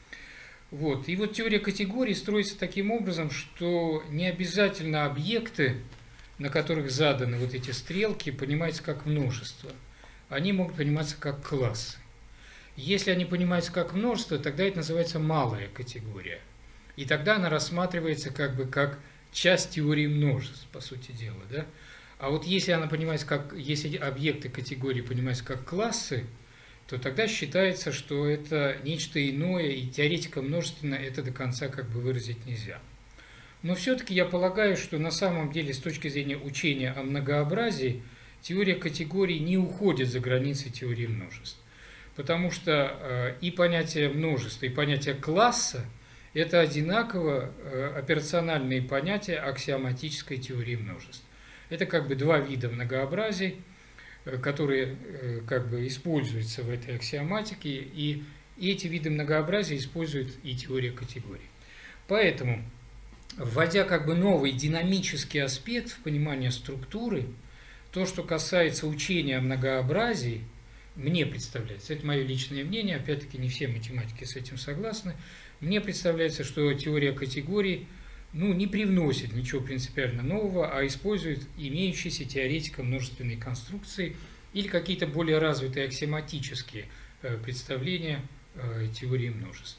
Вот. И вот теория категорий строится таким образом, что не обязательно объекты, на которых заданы вот эти стрелки, понимаются как множество. Они могут пониматься как классы. Если они понимаются как множество, тогда это называется малая категория. И тогда она рассматривается как бы как часть теории множеств, по сути дела. Да? А вот если она понимается как, если объекты категории понимаются как классы, то тогда считается, что это нечто иное, и теоретика множественно это до конца как бы выразить нельзя. Но все-таки я полагаю, что на самом деле с точки зрения учения о многообразии теория категорий не уходит за границы теории множеств. Потому что и понятие множества, и понятие класса – это одинаково операциональные понятия аксиоматической теории множеств. Это как бы два вида многообразий, которые как бы используются в этой аксиоматике, и эти виды многообразия использует и теория категорий. Поэтому, вводя как бы новый динамический аспект в понимание структуры, то, что касается учения о многообразии, мне представляется, это мое личное мнение, опять-таки не все математики с этим согласны, мне представляется, что теория категорий не привносит ничего принципиально нового, а использует имеющиеся теоретико множественные конструкции или какие-то более развитые аксиоматические представления теории множеств.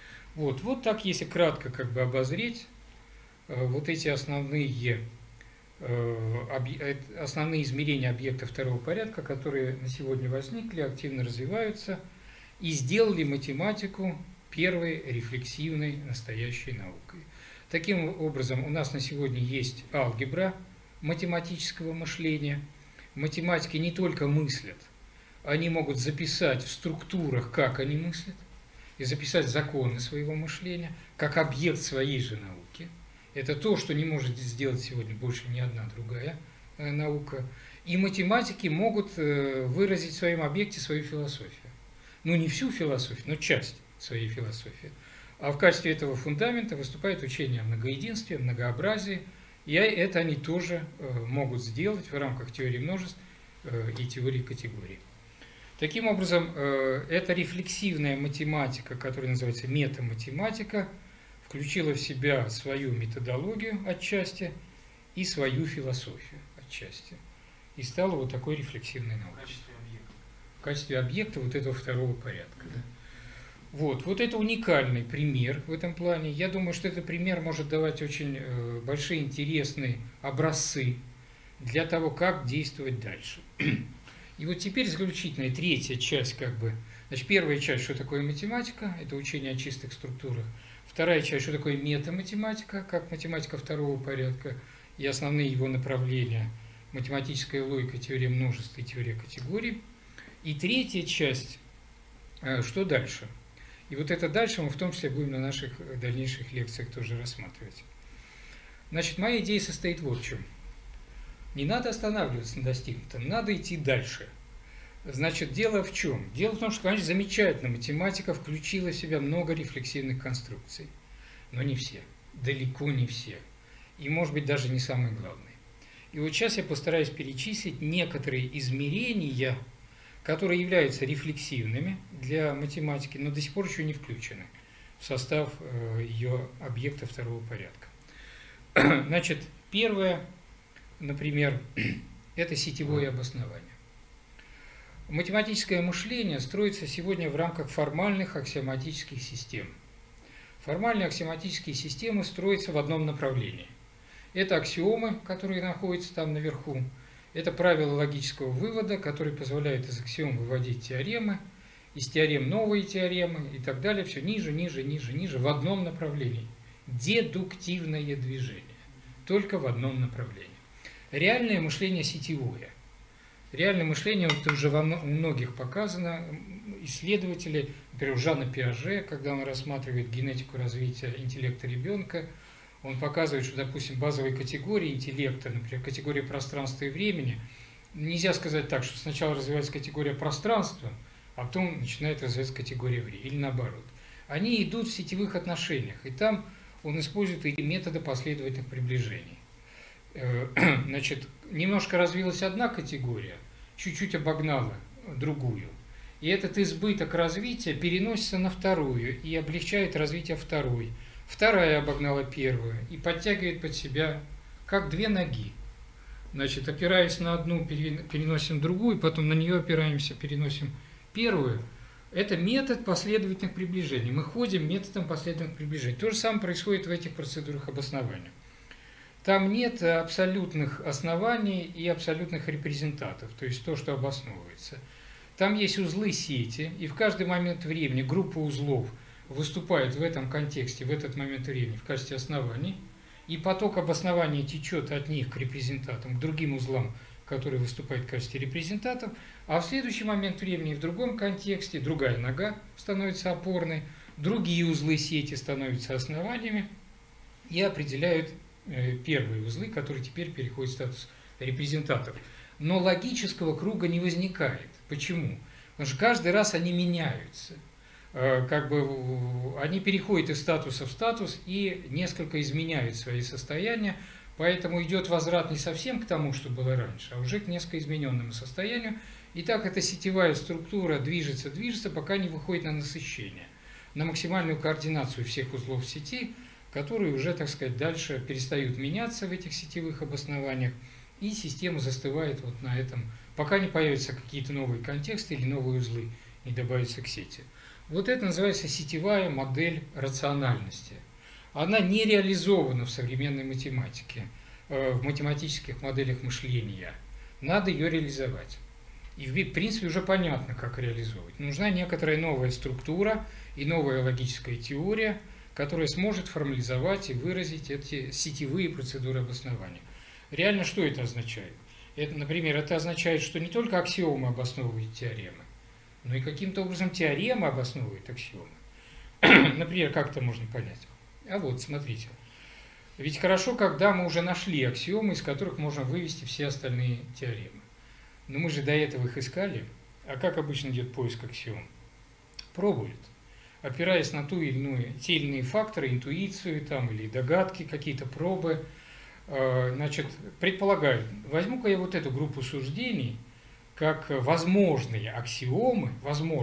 Вот так, если кратко как бы обозреть вот эти основные измерения объекта второго порядка, которые на сегодня возникли, активно развиваются и сделали математику первой рефлексивной настоящей наукой. Таким образом, у нас на сегодня есть алгебра математического мышления. Математики не только мыслят, они могут записать в структурах, как они мыслят, и записать законы своего мышления, как объект своей же науки. Это то, что не может сделать сегодня больше ни одна другая наука. И математики могут выразить в своем объекте свою философию. Не всю философию, но часть своей философии. А в качестве этого фундамента выступает учение о многоединстве, многообразии, и это они тоже могут сделать в рамках теории множеств и теории категорий. Таким образом, эта рефлексивная математика, которая называется метаматематика, включила в себя свою методологию отчасти и свою философию отчасти. И стала вот такой рефлексивной наукой. В качестве объекта вот этого второго порядка. Да. Вот это уникальный пример в этом плане. Я думаю, что этот пример может давать очень большие интересные образцы для того, как действовать дальше. И вот теперь заключительная третья часть Значит, первая часть, что такое математика, это учение о чистых структурах. Вторая часть, что такое метаматематика, как математика второго порядка. и основные его направления – математическая логика, теория множеств и теория категорий. И третья часть – что дальше? И вот это дальше мы в том числе будем на наших дальнейших лекциях тоже рассматривать. Значит, моя идея состоит вот в чем. Не надо останавливаться на достигнутом, надо идти дальше. Значит, дело в чем? Дело в том, что, конечно, замечательно, математика включила в себя много рефлексивных конструкций. Но не все, далеко не все. И, может быть, даже не самые главные. И вот сейчас я постараюсь перечислить некоторые измерения, которые являются рефлексивными для математики, но до сих пор еще не включены в состав ее объекта второго порядка. Значит, первое, например, это сетевое обоснование. Математическое мышление строится сегодня в рамках формальных аксиоматических систем. Формальные аксиоматические системы строятся в одном направлении. Это аксиомы, которые находятся там наверху. Это правила логического вывода, которые позволяют из аксиом выводить теоремы, из теорем новые теоремы и так далее. Все ниже, ниже, ниже, ниже, в одном направлении. Дедуктивное движение. Только в одном направлении. Реальное мышление сетевое. Реальное мышление, вот уже у многих показано, исследователи, например, Жана Пиаже, когда он рассматривает генетику развития интеллекта ребенка, он показывает, что, допустим, базовые категории интеллекта, например, категория пространства и времени, нельзя сказать так, что сначала развивается категория пространства, а потом начинает развиваться категория времени, или наоборот. Они идут в сетевых отношениях, и там он использует эти методы последовательных приближений. Значит, немножко развилась одна категория, чуть-чуть обогнала другую. И этот избыток развития переносится на вторую и облегчает развитие второй. Вторая обогнала первую и подтягивает под себя как две ноги. Значит, опираясь на одну, переносим другую, потом на нее опираемся, переносим первую. Это метод последовательных приближений. Мы ходим методом последовательных приближений. То же самое происходит в этих процедурах обоснования. Там нет абсолютных оснований и абсолютных репрезентатов, то есть то, что обосновывается. Там есть узлы сети, и в каждый момент времени группа узлов выступает в этом контексте, в этот момент времени в качестве оснований, и поток обоснования течет от них к репрезентатам, к другим узлам, которые выступают в качестве репрезентатов, а в следующий момент времени в другом контексте другая нога становится опорной, другие узлы сети становятся основаниями и определяют первые узлы, которые теперь переходят в статус репрезентатов. Но логического круга не возникает. Почему? Потому что каждый раз они меняются. Они переходят из статуса в статус и несколько изменяют свои состояния, поэтому идет возврат не совсем к тому, что было раньше, а уже к несколько измененному состоянию. И так эта сетевая структура движется, пока не выходит на насыщение, на максимальную координацию всех узлов сети, которые уже, так сказать, дальше перестают меняться в этих сетевых обоснованиях, и система застывает вот на этом, пока не появятся какие-то новые контексты или новые узлы, не добавятся к сети. Вот это называется сетевая модель рациональности. Она не реализована в современной математике, в математических моделях мышления. Надо ее реализовать. И, в принципе, уже понятно, как реализовывать. Нужна некоторая новая структура и новая логическая теория, которая сможет формализовать и выразить эти сетевые процедуры обоснования. Реально, что это означает? Это, например, это означает, что не только аксиомы обосновывают теоремы, но и каким-то образом теоремы обосновывают аксиомы. Например, как это можно понять? А вот, смотрите. Ведь хорошо, когда мы уже нашли аксиомы, из которых можно вывести все остальные теоремы. Но мы же до этого их искали. А как обычно идет поиск аксиом? Пробуют, опираясь на те или иные факторы, интуицию там, или догадки, какие-то пробы, значит, предполагают, возьму-ка я вот эту группу суждений как возможные аксиомы,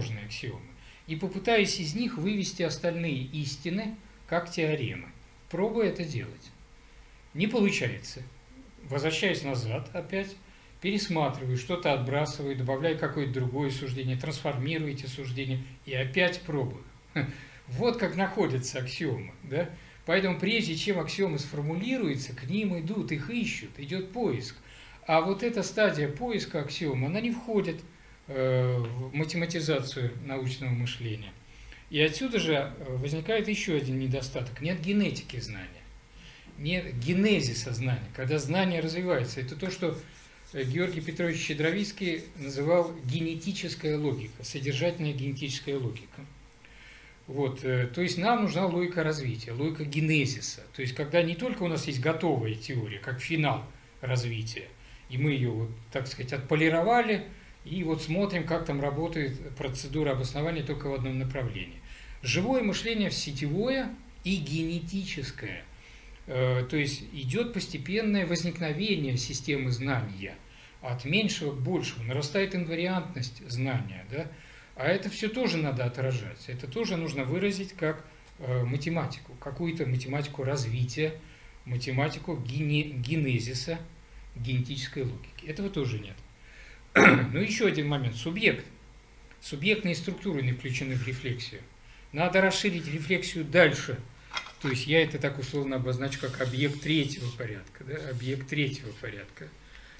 и попытаюсь из них вывести остальные истины как теоремы. Пробую это делать. Не получается. Возвращаюсь назад опять, пересматриваю, что-то отбрасываю, добавляю какое-то другое суждение, трансформирую эти суждения и опять пробую. Вот как находятся аксиомы. Да? Поэтому прежде чем аксиомы сформулируются, к ним идут, их ищут, идет поиск. А вот эта стадия поиска аксиом, она не входит в математизацию научного мышления. И отсюда же возникает еще один недостаток. Нет генетики знания. генезиса знания, когда знание развивается. Это то, что Георгий Петрович Щедровицкий называл генетическая логика, содержательная генетическая логика. Вот, то есть нам нужна логика развития, логика генезиса. То есть когда не только у нас есть готовая теория, как финал развития, и мы ее, вот, так сказать, отполировали, и вот смотрим, как там работает процедура обоснования только в одном направлении. Живое мышление сетевое и генетическое. То есть идет постепенное возникновение системы знания от меньшего к большему, нарастает инвариантность знания, да? А это все тоже надо отражать, это тоже нужно выразить как математику, какую-то математику развития, математику генезиса, генетической логики. Этого тоже нет. Но еще один момент. Субъект. Субъектные структуры не включены в рефлексию. Надо расширить рефлексию дальше. То есть я это так условно обозначу как объект третьего порядка. Да? Объект третьего порядка.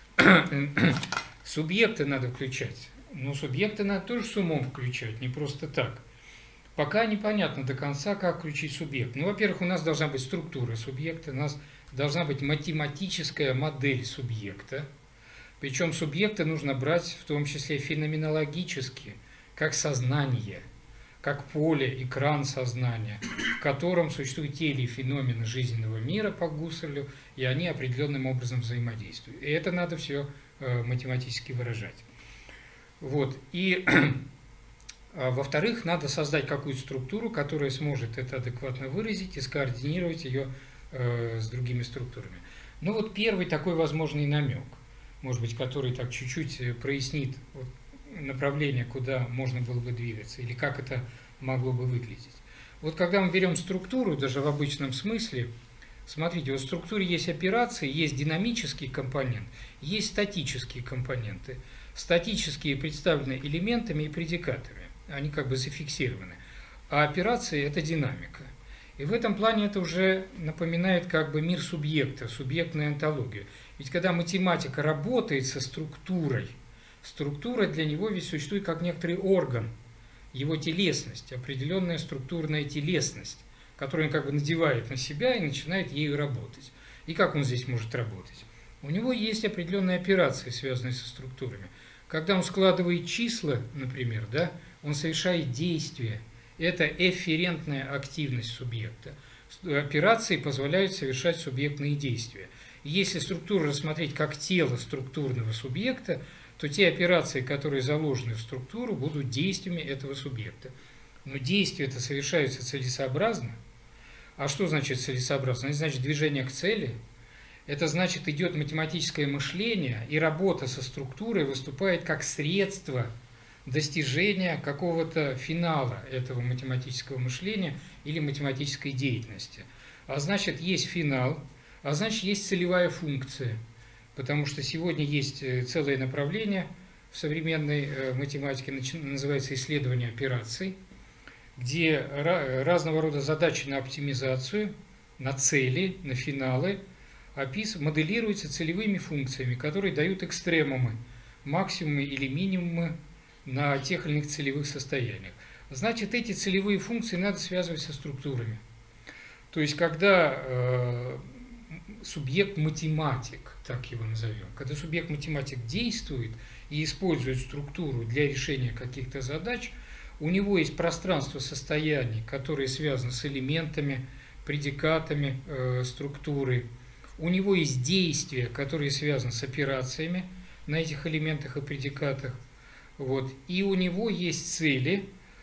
Субъекты надо включать. Но субъекты надо тоже с умом включать, не просто так. Пока непонятно до конца, как включить субъект. Ну, во-первых, у нас должна быть структура субъекта, у нас должна быть математическая модель субъекта. Причем субъекты нужно брать в том числе феноменологически, как сознание, как поле, экран сознания, в котором существуют те или иные феномены жизненного мира по Гуссерлю, и они определенным образом взаимодействуют. И это надо все математически выражать. Вот. И, во-вторых, надо создать какую-то структуру, которая сможет это адекватно выразить и скоординировать ее с другими структурами. Ну вот первый такой возможный намек, может быть, который так чуть-чуть прояснит вот направление, куда можно было бы двигаться, или как это могло бы выглядеть. Вот когда мы берем структуру, даже в обычном смысле, смотрите, вот в структуре есть операции, есть динамический компонент, есть статические компоненты. Статические представлены элементами и предикатами, они как бы зафиксированы. А операции – это динамика. И в этом плане это уже напоминает как бы мир субъекта, субъектную онтологию. Ведь когда математика работает со структурой, структура для него ведь существует как некоторый орган, его телесность, определенная структурная телесность, которую он как бы надевает на себя и начинает ею работать. И как он здесь может работать? У него есть определенные операции, связанные со структурами. Когда он складывает числа, например, да, он совершает действие. Это эфферентная активность субъекта. Операции позволяют совершать субъектные действия. И если структуру рассмотреть как тело структурного субъекта, то те операции, которые заложены в структуру, будут действиями этого субъекта. Но действия это совершаются целесообразно. А что значит целесообразно? Это значит движение к цели. Это значит, идет математическое мышление, и работа со структурой выступает как средство достижения какого-то финала этого математического мышления или математической деятельности. А значит, есть финал, а значит, есть целевая функция. Потому что сегодня есть целое направление в современной математике, называется исследование операций, где разного рода задачи на оптимизацию, на цели, на финалы моделируются целевыми функциями, которые дают экстремумы, максимумы или минимумы на тех или иных целевых состояниях. Значит, эти целевые функции надо связывать со структурами. То есть, когда субъект-математик, так его назовем, когда субъект-математик действует и использует структуру для решения каких-то задач, у него есть пространство состояний, которые связаны с элементами, предикатами структуры. У него есть действия, которые связаны с операциями на этих элементах и предикатах. Вот. И у него есть цели,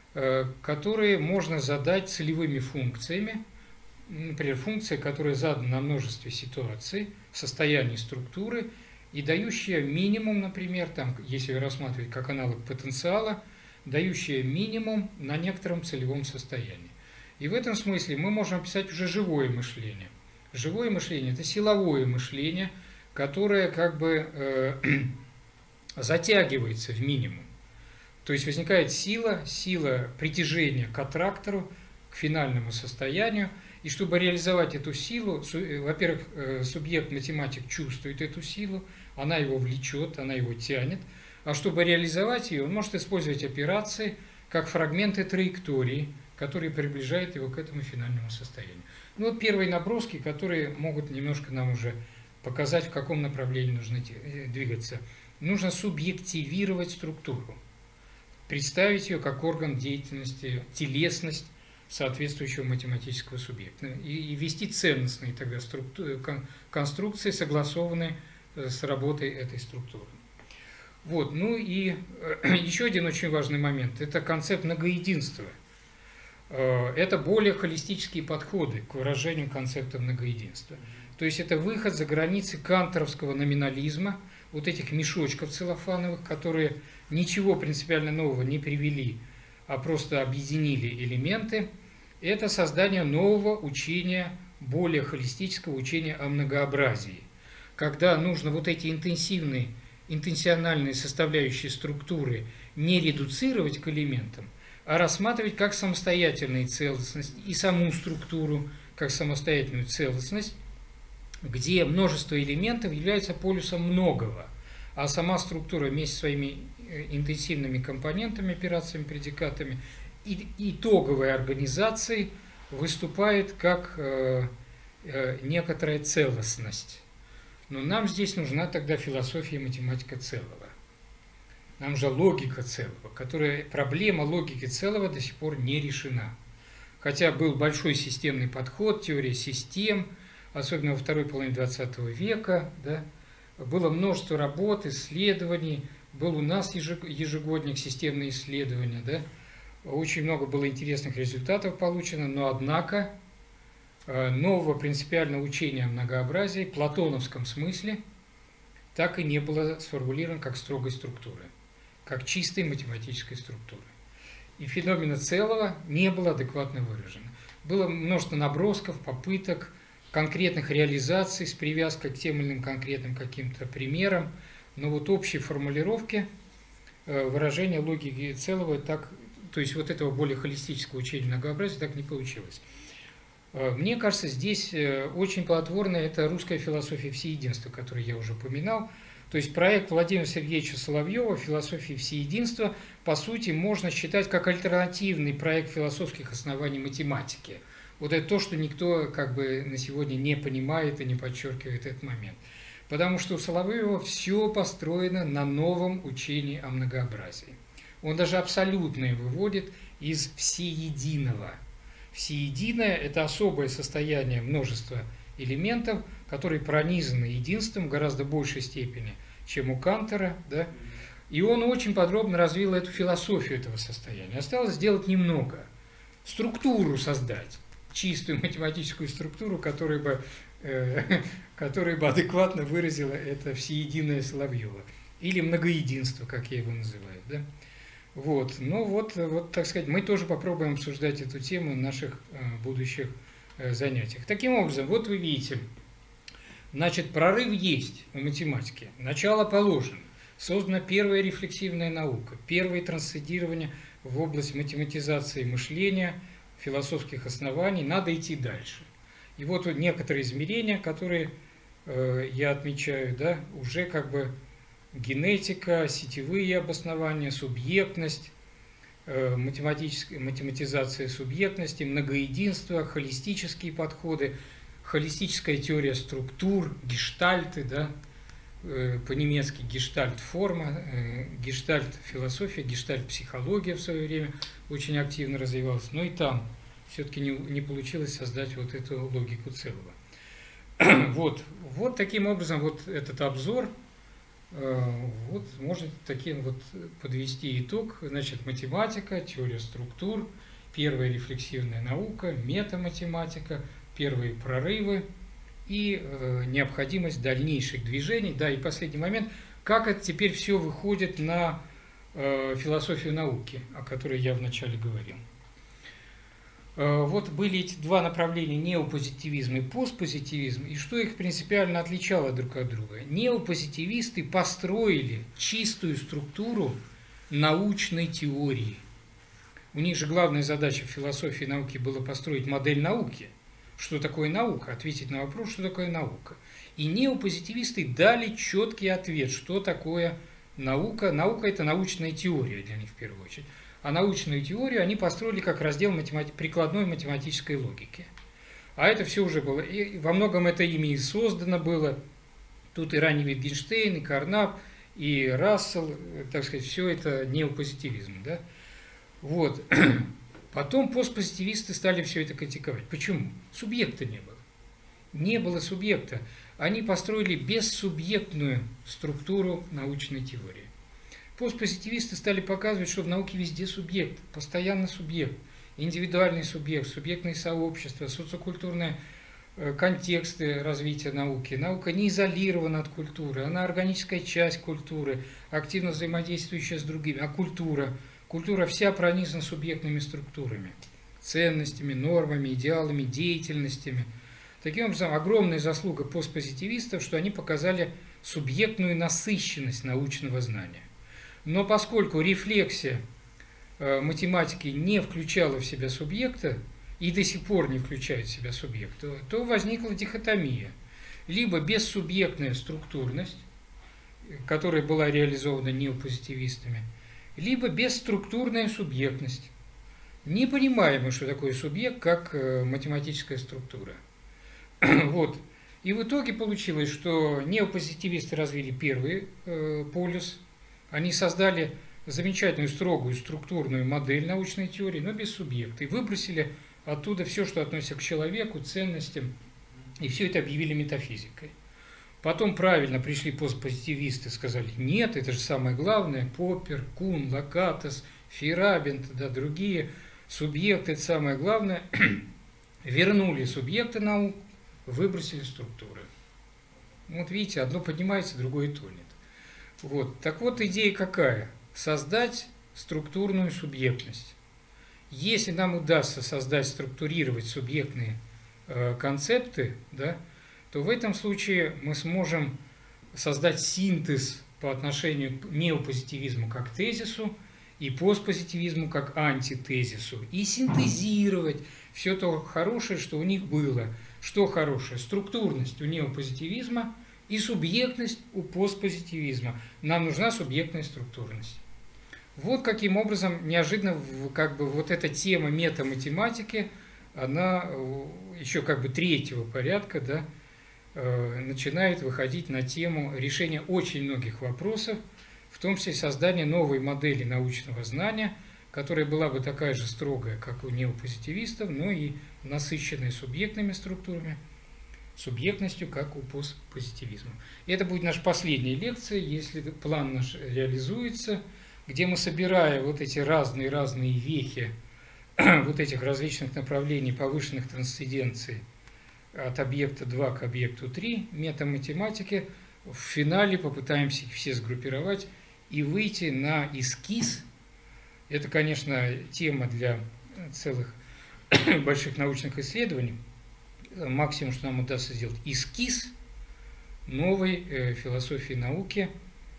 которые можно задать целевыми функциями. Например, функция, которая задана на множестве ситуаций, состояний структуры, и дающая минимум, например, там, если рассматривать как аналог потенциала, дающая минимум на некотором целевом состоянии. И в этом смысле мы можем описать уже живое мышление. Живое мышление – это силовое мышление, которое как бы затягивается в минимум. То есть возникает сила притяжения к аттрактору, к финальному состоянию. И чтобы реализовать эту силу, во-первых, субъект-математик чувствует эту силу, она его влечет, она его тянет. А чтобы реализовать ее, он может использовать операции как фрагменты траектории, который приближает его к этому финальному состоянию. Ну вот первые наброски, которые могут немножко нам уже показать, в каком направлении нужно двигаться. Нужно субъективировать структуру, представить ее как орган деятельности, телесность соответствующего математического субъекта и ввести ценностные тогда конструкции, согласованные с работой этой структуры. Вот. Ну и еще один очень важный момент – это концепт многоединства. Это более холистические подходы к выражению концепта многоединства. То есть это выход за границы канторовского номинализма, вот этих мешочков целлофановых, которые ничего принципиально нового не привели, а просто объединили элементы. Это создание нового учения, более холистического учения о многообразии, когда нужно вот эти интенсиональные составляющие структуры не редуцировать к элементам, а рассматривать как самостоятельную целостность и саму структуру как самостоятельную целостность, где множество элементов является полюсом многого, а сама структура вместе с своими интенсивными компонентами, операциями, предикатами и итоговой организацией выступает как некоторая целостность. Но нам здесь нужна тогда философия и математика целого. Нам же логика целого, проблема логики целого до сих пор не решена. Хотя был большой системный подход, теория систем, особенно во второй половине XX века, да, было множество работ, исследований, был у нас ежегодник системные исследования, да, очень много было интересных результатов получено, но однако нового принципиального учения о многообразии в платоновском смысле так и не было сформулировано как строгой структуры, как чистой математической структуры. И феномена целого не было адекватно выражено. Было множество набросков, попыток, конкретных реализаций с привязкой к тем или иным конкретным каким-то примерам, но вот общей формулировки выражения логики целого так, то есть вот этого более холистического учения многообразия так не получилось. Мне кажется, здесь очень плодотворно это русская философия всеединства, которую я уже упоминал. То есть проект Владимира Сергеевича Соловьева «Философия всеединства» по сути можно считать как альтернативный проект философских оснований математики. Вот это то, что никто как бы на сегодня не понимает и не подчеркивает этот момент. Потому что у Соловьева все построено на новом учении о многообразии. Он даже абсолютное выводит из всеединого. Всеединое – это особое состояние множества элементов, которые пронизаны единством в гораздо большей степени, чем у Кантора. Да? И он очень подробно развил эту философию этого состояния. Осталось сделать немного. Структуру создать, чистую математическую структуру, которая бы адекватно выразила это всеединое Соловьева. Или многоединство, как я его называю. Да? Вот. Ну вот, так сказать, мы тоже попробуем обсуждать эту тему в наших будущих занятиях. Таким образом, вот вы видите, значит, прорыв есть у математики, начало положено, создана первая рефлексивная наука, первое трансцендирование в область математизации мышления, философских оснований, надо идти дальше. И вот некоторые измерения, которые я отмечаю, да, уже как бы генетика, сетевые обоснования, субъектность, математизация субъектности, многоединство, холистические подходы, холистическая теория структур, гештальты, да, по-немецки гештальт-форма, гештальт-философия, гештальт-психология в свое время очень активно развивалась, но и там все-таки не получилось создать вот эту логику целого. Вот таким образом вот этот обзор вот может таким вот подвести итог. Значит, математика, теория структур, первая рефлексивная наука, метаматематика, первые прорывы и необходимость дальнейших движений. Да, и последний момент, как это теперь все выходит на философию науки, о которой я вначале говорил. Вот были эти два направления, неопозитивизм и постпозитивизм, и что их принципиально отличало друг от друга. Неопозитивисты построили чистую структуру научной теории. У них же главная задача в философии науки была построить модель науки. Что такое наука? Ответить на вопрос, что такое наука. И неопозитивисты дали четкий ответ, что такое наука. Наука – это научная теория для них в первую очередь. А научную теорию они построили как раздел прикладной математической логики. А это все уже было, и во многом это ими и создано было. Тут и ранний Wittgenstein, и Карнап, и Рассел, так сказать, все это неопозитивизм. Да? Вот. Потом постпозитивисты стали все это критиковать. Почему? Субъекта не было. Не было субъекта. Они построили бессубъектную структуру научной теории. Постпозитивисты стали показывать, что в науке везде субъект, постоянно субъект, индивидуальный субъект, субъектные сообщества, социокультурные контексты развития науки. Наука не изолирована от культуры, она органическая часть культуры, активно взаимодействующая с другими. А культура вся пронизана субъектными структурами, ценностями, нормами, идеалами, деятельностями. Таким образом, огромная заслуга постпозитивистов, что они показали субъектную насыщенность научного знания. Но поскольку рефлексия математики не включала в себя субъекта, и до сих пор не включает в себя субъекта, то возникла дихотомия. Либо бессубъектная структурность, которая была реализована неопозитивистами, либо бесструктурная субъектность. Не понимаем, что такое субъект, как математическая структура. Вот. И в итоге получилось, что неопозитивисты развили первый полюс. Они создали замечательную, строгую, структурную модель научной теории, но без субъекта. И выбросили оттуда все, что относится к человеку, ценностям, и все это объявили метафизикой. Потом правильно пришли постпозитивисты, сказали, нет, это же самое главное, Поппер, Кун, Лакатос, Фейерабенд, да, другие субъекты, это самое главное. Вернули субъекты наук, выбросили структуры. Вот видите, одно поднимается, другое тонет. Вот. Так вот, идея какая? Создать структурную субъектность. Если нам удастся создать, структурировать субъектные концепты, да, то в этом случае мы сможем создать синтез по отношению к неопозитивизму как тезису и постпозитивизму как антитезису. И синтезировать все то хорошее, что у них было. Что хорошее? Структурность у неопозитивизма и субъектность у постпозитивизма. Нам нужна субъектная структурность. Вот каким образом неожиданно как бы вот эта тема метаматематики, она еще как бы третьего порядка, да, начинает выходить на тему решения очень многих вопросов, в том числе создания новой модели научного знания, которая была бы такая же строгая, как у неопозитивистов, но и насыщенная субъектными структурами, субъектностью, как у постпозитивизма. И это будет наша последняя лекция, если план наш реализуется, где мы, собирая вот эти разные вехи вот этих различных направлений повышенных трансценденций от объекта 2 к объекту 3 метаматематики, в финале попытаемся их все сгруппировать и выйти на эскиз. Это, конечно, тема для целых больших научных исследований. Максимум, что нам удастся сделать, эскиз новой философии науки,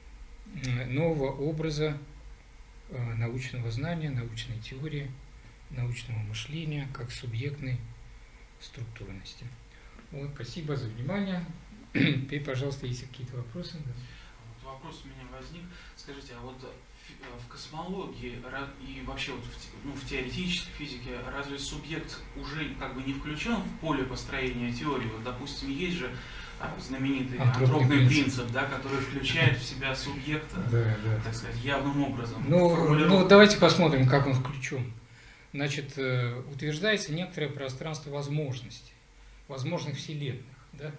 нового образа научного знания, научной теории, научного мышления, как субъектной структурности. Вот, спасибо за внимание. Теперь, пожалуйста, есть какие-то вопросы? Да. Вот вопрос у меня возник. Скажите, а вот в космологии и вообще вот в теоретической физике разве субъект уже как бы не включен в поле построения теории? Вот, допустим, есть же знаменитый антропный принцип, да, который включает в себя субъекта, да. Так сказать, явным образом. Ну, давайте посмотрим, как он включен. Значит, утверждается некоторое пространство возможностей, возможных вселенных. Да?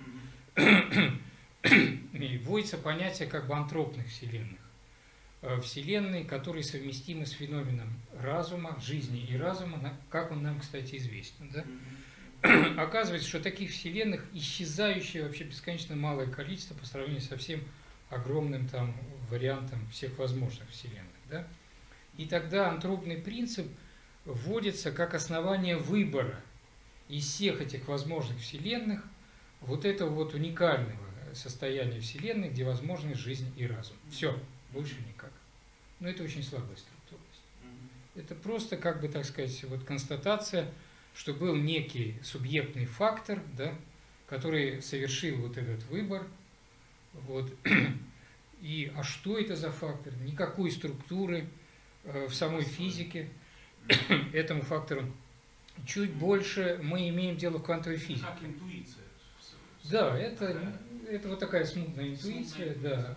И вводится понятие как бы антропных вселенных. Вселенные, которые совместимы с феноменом разума, жизни и разума, как он нам, кстати, известен. Да? Оказывается, что таких вселенных исчезающее вообще бесконечно малое количество по сравнению со всем огромным там вариантом всех возможных вселенных. Да? И тогда антропный принцип вводится как основание выбора из всех этих возможных вселенных вот этого вот уникального состояния вселенной, где возможны жизнь и разум. Все, больше никак. Но это очень слабая структурность. Это просто, как бы, так сказать, вот констатация, что был некий субъектный фактор, да, который совершил вот этот выбор. Вот. А что это за фактор? Никакой структуры в самой физике этому фактору. Чуть больше мы имеем дело в квантовой физике. Как интуиция. Да, это вот такая смутная интуиция, да.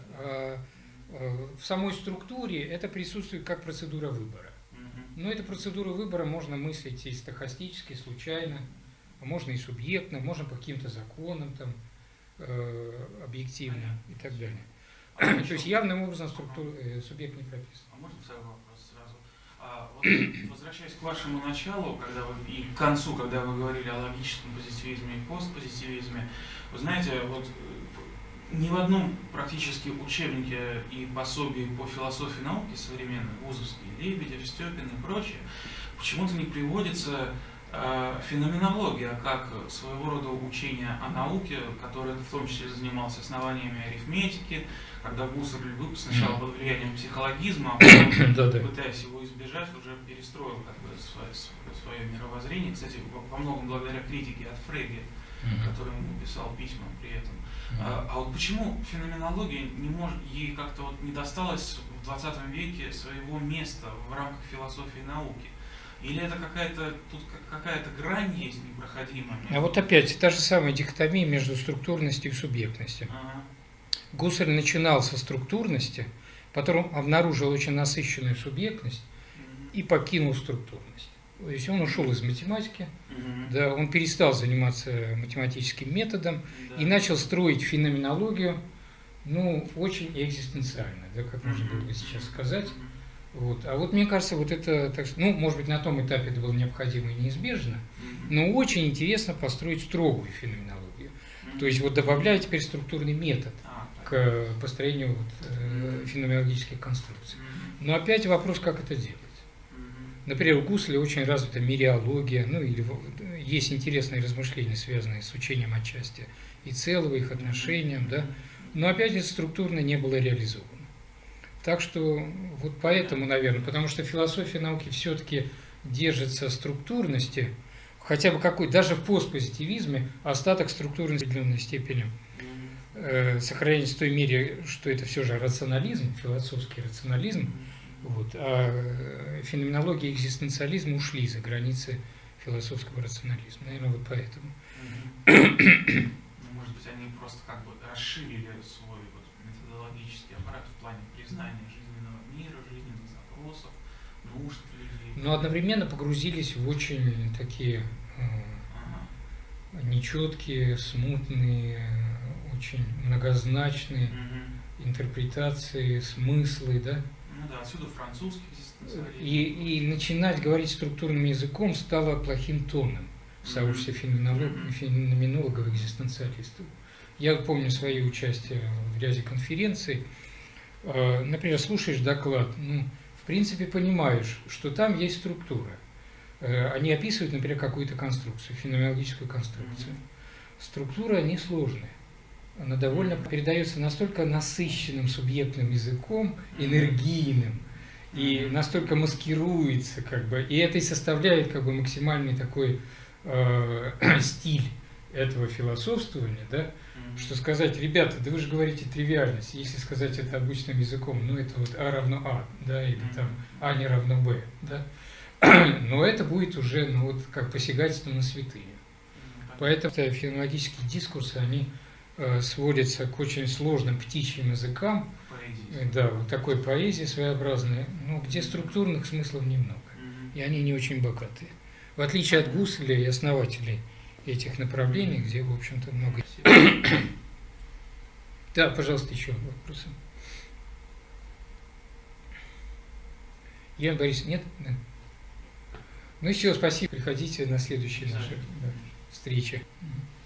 В самой структуре это присутствует как процедура выбора. Но эту процедуру выбора можно мыслить и стохастически, случайно, можно и субъектно, можно по каким-то законам там, объективным и так далее. То есть явным образом субъект не прописан. А можно второй вопрос сразу? Вот, возвращаясь к вашему началу, и к концу, когда вы говорили о логическом позитивизме и постпозитивизме, вы знаете, вот ни в одном практически учебнике и пособии по философии науки современной, вузовские, Лебедев, Степин и прочее, почему-то не приводится феноменология как своего рода учение о науке, которое в том числе занималось основаниями арифметики, когда Гуссерль сначала под влиянием психологизма, а потом, пытаясь его избежать, уже перестроил как бы свое мировоззрение. Кстати, во многом благодаря критике от Фрейда, который ему писал письма при этом. А вот почему феноменология ей как-то вот не досталась в 20 веке своего места в рамках философии науки? Или это какая-то грань есть непроходимая? А вот опять та же самая дихотомия между структурностью и субъектностью. Гуссерль начинал со структурности, потом обнаружил очень насыщенную субъектность и покинул структурность. То есть он ушел из математики, да, он перестал заниматься математическим методом и начал строить феноменологию, ну, очень экзистенциально, да, как можно было бы сейчас сказать. Вот. А вот мне кажется, вот это, ну, может быть, на том этапе это было необходимо и неизбежно, но очень интересно построить строгую феноменологию. То есть вот добавляя теперь структурный метод к построению вот, феноменологических конструкций. Но опять вопрос, как это делать. Например, у Гусселя очень развита мириология, ну или есть интересные размышления, связанные с учением отчасти и целого, их отношениям, да, но опять это структурно не было реализовано. Так что вот поэтому, наверное, потому что философия науки все-таки держится структурности, хотя бы какой, даже в постпозитивизме остаток структурности в определенной степени сохраняется в той мере, что это все же рационализм, философский рационализм, вот, а феноменология и экзистенциализм ушли за границы философского рационализма. Наверное, вот поэтому. Может быть, они просто как бы расширили свой вот методологический аппарат в плане признания жизненного мира, жизненных запросов, нужд людей. Но одновременно погрузились в очень такие нечеткие, смутные, очень многозначные интерпретации, смыслы, да? Ну да, отсюда французский экзистенциализм. И начинать говорить структурным языком стало плохим тоном в сообществе феноменологов и экзистенциалистов. Я помню свои участия в ряде конференций. Например, слушаешь доклад, ну, в принципе, понимаешь, что там есть структура. Они описывают, например, какую-то конструкцию, феноменологическую конструкцию. Структура несложная. Она довольно передается настолько насыщенным субъектным языком, энергийным, и настолько маскируется, как бы, и это и составляет как бы максимальный такой стиль этого философствования, да, что сказать, ребята, да вы же говорите тривиальность, если сказать это обычным языком, ну это вот А равно А, да, или там А не равно Б, да, но это будет уже, ну вот, как посягательство на святые. Поэтому феноменологические дискурсы, они сводятся к очень сложным птичьим языкам, да, вот такой поэзии своеобразной, ну, где структурных смыслов немного, и они не очень богатые. В отличие от Гусселя и основателей этих направлений, где, в общем-то, много... Да, пожалуйста, еще вопросы. Елена Борисовна, нет? Да. Ну, еще спасибо, приходите на следующие наши встречи.